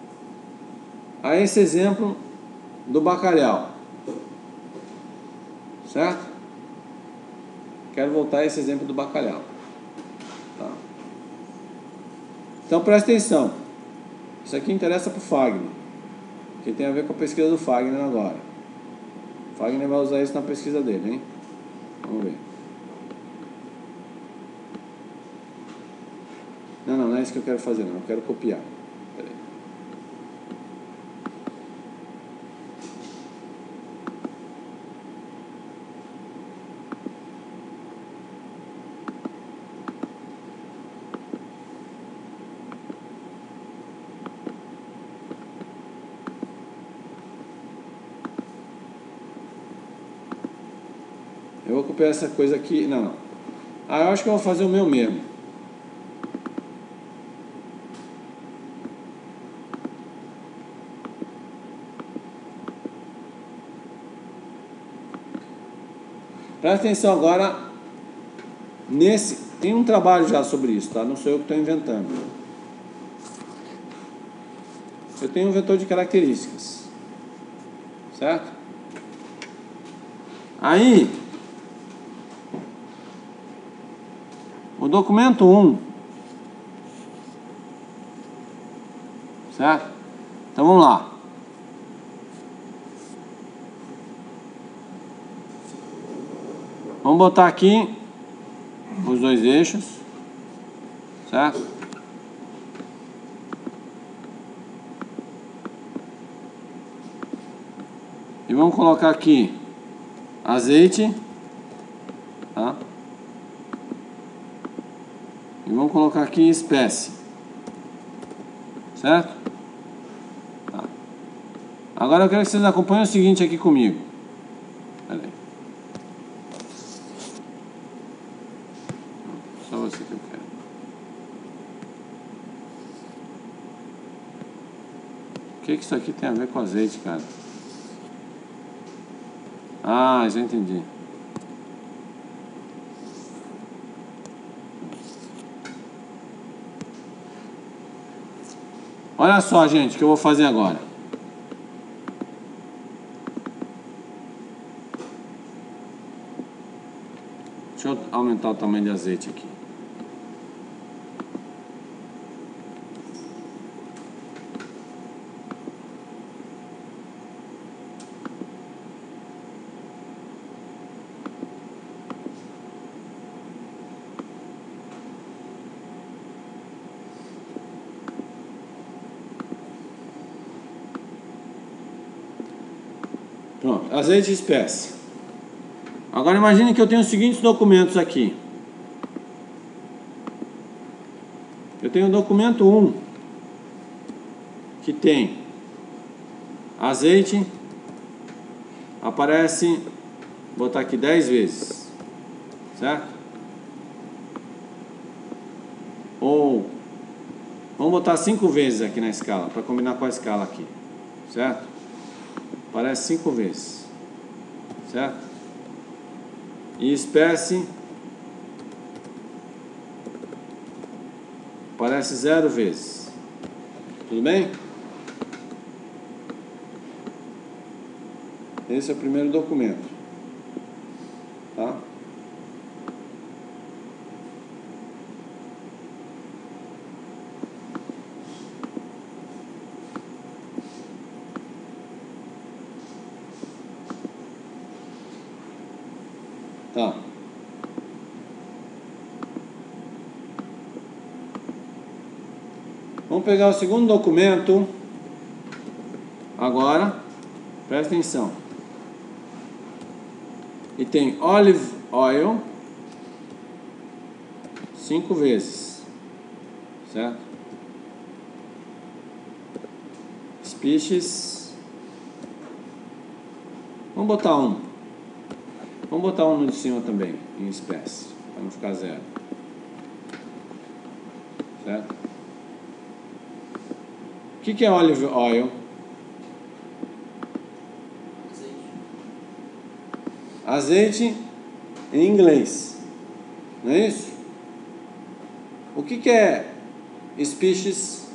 a esse exemplo do bacalhau. Certo? Quero voltar a esse exemplo do bacalhau. Tá. Então presta atenção. Isso aqui interessa para o Fagner, que tem a ver com a pesquisa do Fagner agora. O Fagner vai usar isso na pesquisa dele, hein? Vamos ver. Não, não, não é isso que eu quero fazer, não. Eu quero copiar. Pera aí. Eu vou copiar essa coisa aqui. Não, não. Ah, eu acho que eu vou fazer o meu mesmo. Presta atenção agora nesse. Tem um trabalho já sobre isso, tá? Não sou eu que estou inventando. Eu tenho um vetor de características, certo? Aí, o documento um, certo? Então vamos lá. Vamos botar aqui os dois eixos, certo? E vamos colocar aqui azeite, tá? E vamos colocar aqui espécie, certo? Tá. Agora eu quero que vocês acompanhem o seguinte aqui comigo. Pera aí. Só você que eu quero. O que que isso aqui tem a ver com azeite, cara? Ah, já entendi. Olha só, gente, o que eu vou fazer agora. Deixa eu aumentar o tamanho de azeite aqui. Pronto, azeite de espécie. Agora imagine que eu tenho os seguintes documentos aqui. Eu tenho o documento um, que tem azeite, aparece, vou botar aqui dez vezes, certo? Ou, vamos botar cinco vezes aqui na escala, para combinar com a escala aqui, certo? Aparece cinco vezes, certo? E espécie aparece zero vezes. Tudo bem? Esse é o primeiro documento, tá? Tá. Vamos pegar o segundo documento. Agora, presta atenção. E tem olive oil cinco vezes, certo? Species. Vamos botar um. Vamos botar um no de cima também, em espécie, para não ficar zero. Certo? O que que é olive oil? Azeite em inglês, não é isso? O que que é species?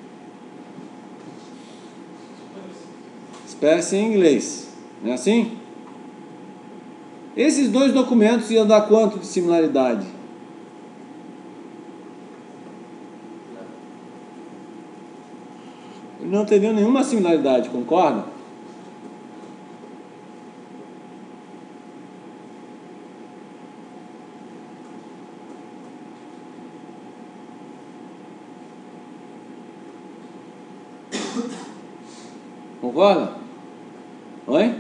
Espécie em inglês, não é assim? Esses dois documentos iam dar quanto de similaridade? Não teriam nenhuma similaridade, concorda? Concorda? Oi?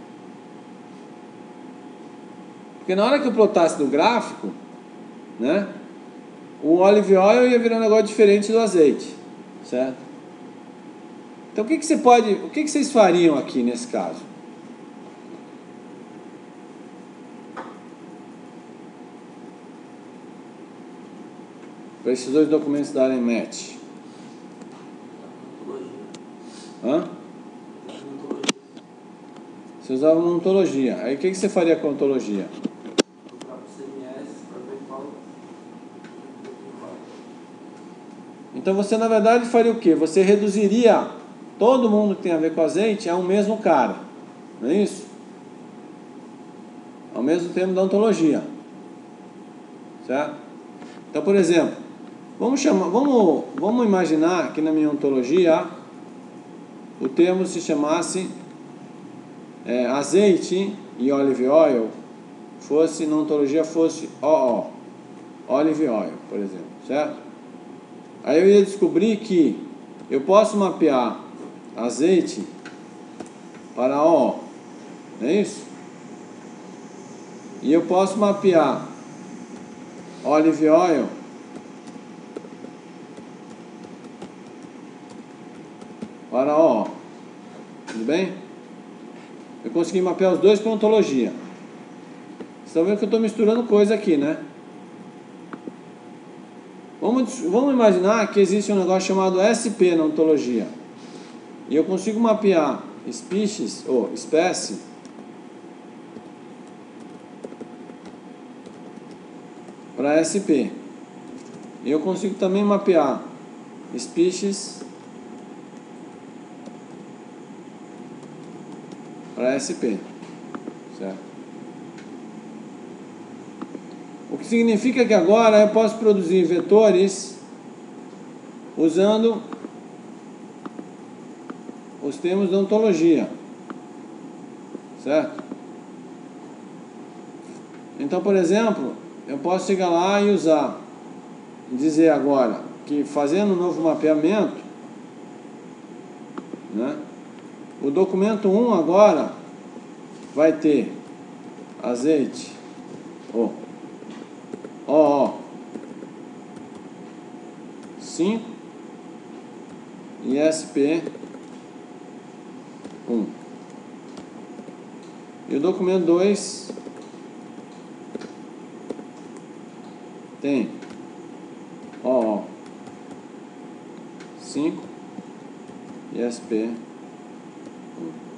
Porque na hora que eu plotasse no gráfico, né, o olive oil ia virar um negócio diferente do azeite, certo? Então o que, que você pode, o que, que vocês fariam aqui nesse caso? Para esses dois documentos darem match. Hã? Você usava uma ontologia. Aí o que, que você faria com a ontologia? Então você na verdade faria o quê? Você reduziria todo mundo que tem a ver com azeite a um mesmo cara. Não é isso? Ao mesmo termo da ontologia. Certo? Então, por exemplo, vamos chamar, vamos, vamos imaginar que na minha ontologia o termo se chamasse é, azeite e olive oil, fosse, na ontologia fosse O O, olive oil, por exemplo, certo? Aí eu ia descobrir que eu posso mapear azeite para O O, não é isso? E eu posso mapear olive oil para O O, tudo bem? Eu consegui mapear os dois com ontologia. Vocês estão vendo que eu estou misturando coisa aqui, né? Vamos, vamos imaginar que existe um negócio chamado S P na ontologia. E eu consigo mapear species, ou espécie, para S P. E eu consigo também mapear species para S P, certo? O que significa que agora eu posso produzir vetores usando os termos da ontologia, certo? Então, por exemplo, eu posso chegar lá e usar, dizer agora que fazendo um novo mapeamento, né, o documento um agora vai ter azeite, ou O O cinco e S P um. E o documento dois tem O O cinco e S P um.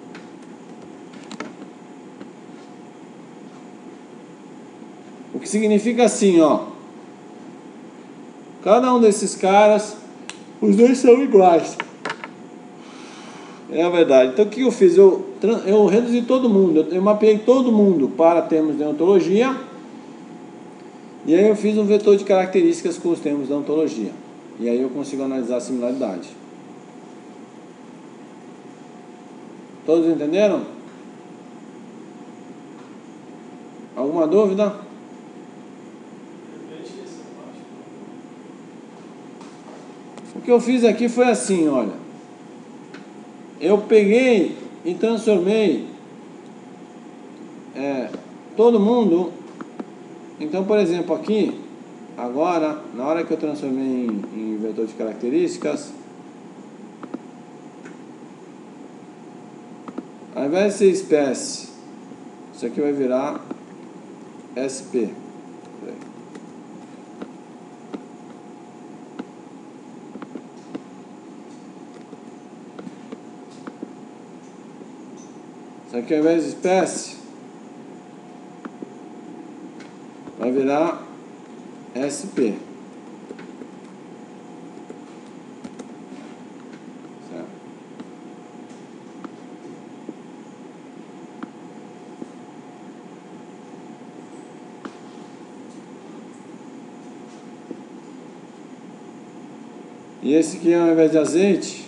O que significa assim, ó, cada um desses caras, os dois são iguais. É a verdade. Então o que eu fiz? Eu, eu reduzi todo mundo, eu mapeei todo mundo para termos de ontologia, e aí eu fiz um vetor de características com os termos da ontologia. E aí eu consigo analisar a similaridade. Todos entenderam? Alguma dúvida? O que eu fiz aqui foi assim, olha. Eu peguei e transformei é, todo mundo. Então, por exemplo, aqui, agora, na hora que eu transformei em, em vetor de características, ao invés de ser espécie, isso aqui vai virar S P. Isso aqui, ao invés de espécie, vai virar S P. Certo? E esse aqui, ao invés de azeite,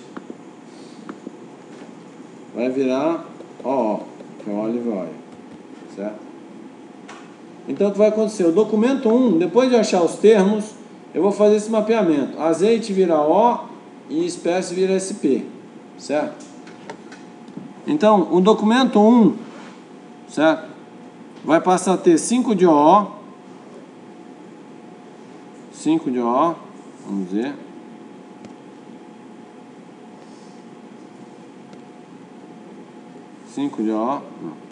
vai virar O O, que é o olive oil, certo? Então o que vai acontecer? O documento um, depois de achar os termos, eu vou fazer esse mapeamento. Azeite vira O e espécie vira S P, certo? Então o documento um, certo? Vai passar a ter cinco de O, cinco de O, vamos ver. cinco de O, não.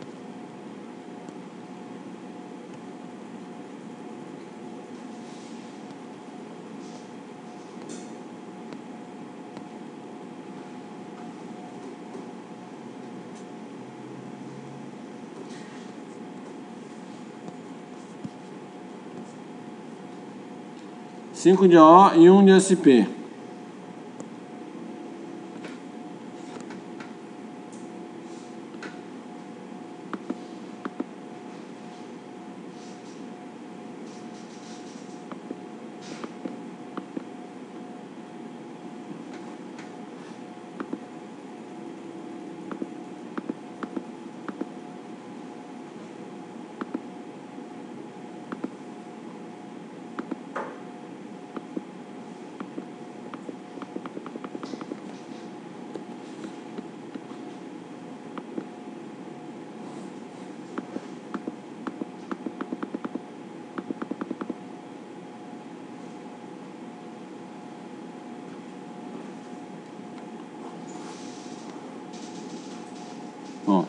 cinco de O e um de S P. Bom,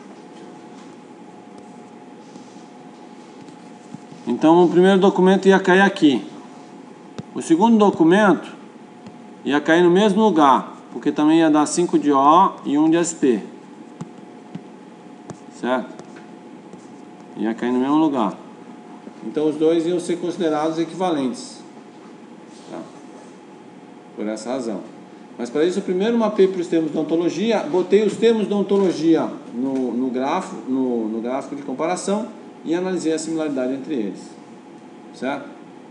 então o primeiro documento ia cair aqui. O segundo documento ia cair no mesmo lugar, porque também ia dar cinco de O e um de S P, certo? Ia cair no mesmo lugar. Então os dois iam ser considerados equivalentes, tá? Por essa razão. Mas para isso eu primeiro mapeei para os termos de ontologia, botei os termos de ontologia no, no, grafo, no, no gráfico de comparação e analisei a similaridade entre eles, certo?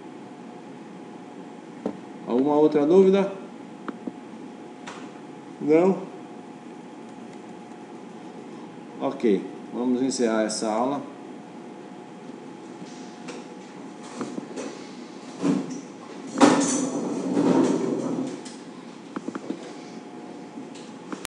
Alguma outra dúvida? Não? Ok, vamos encerrar essa aula.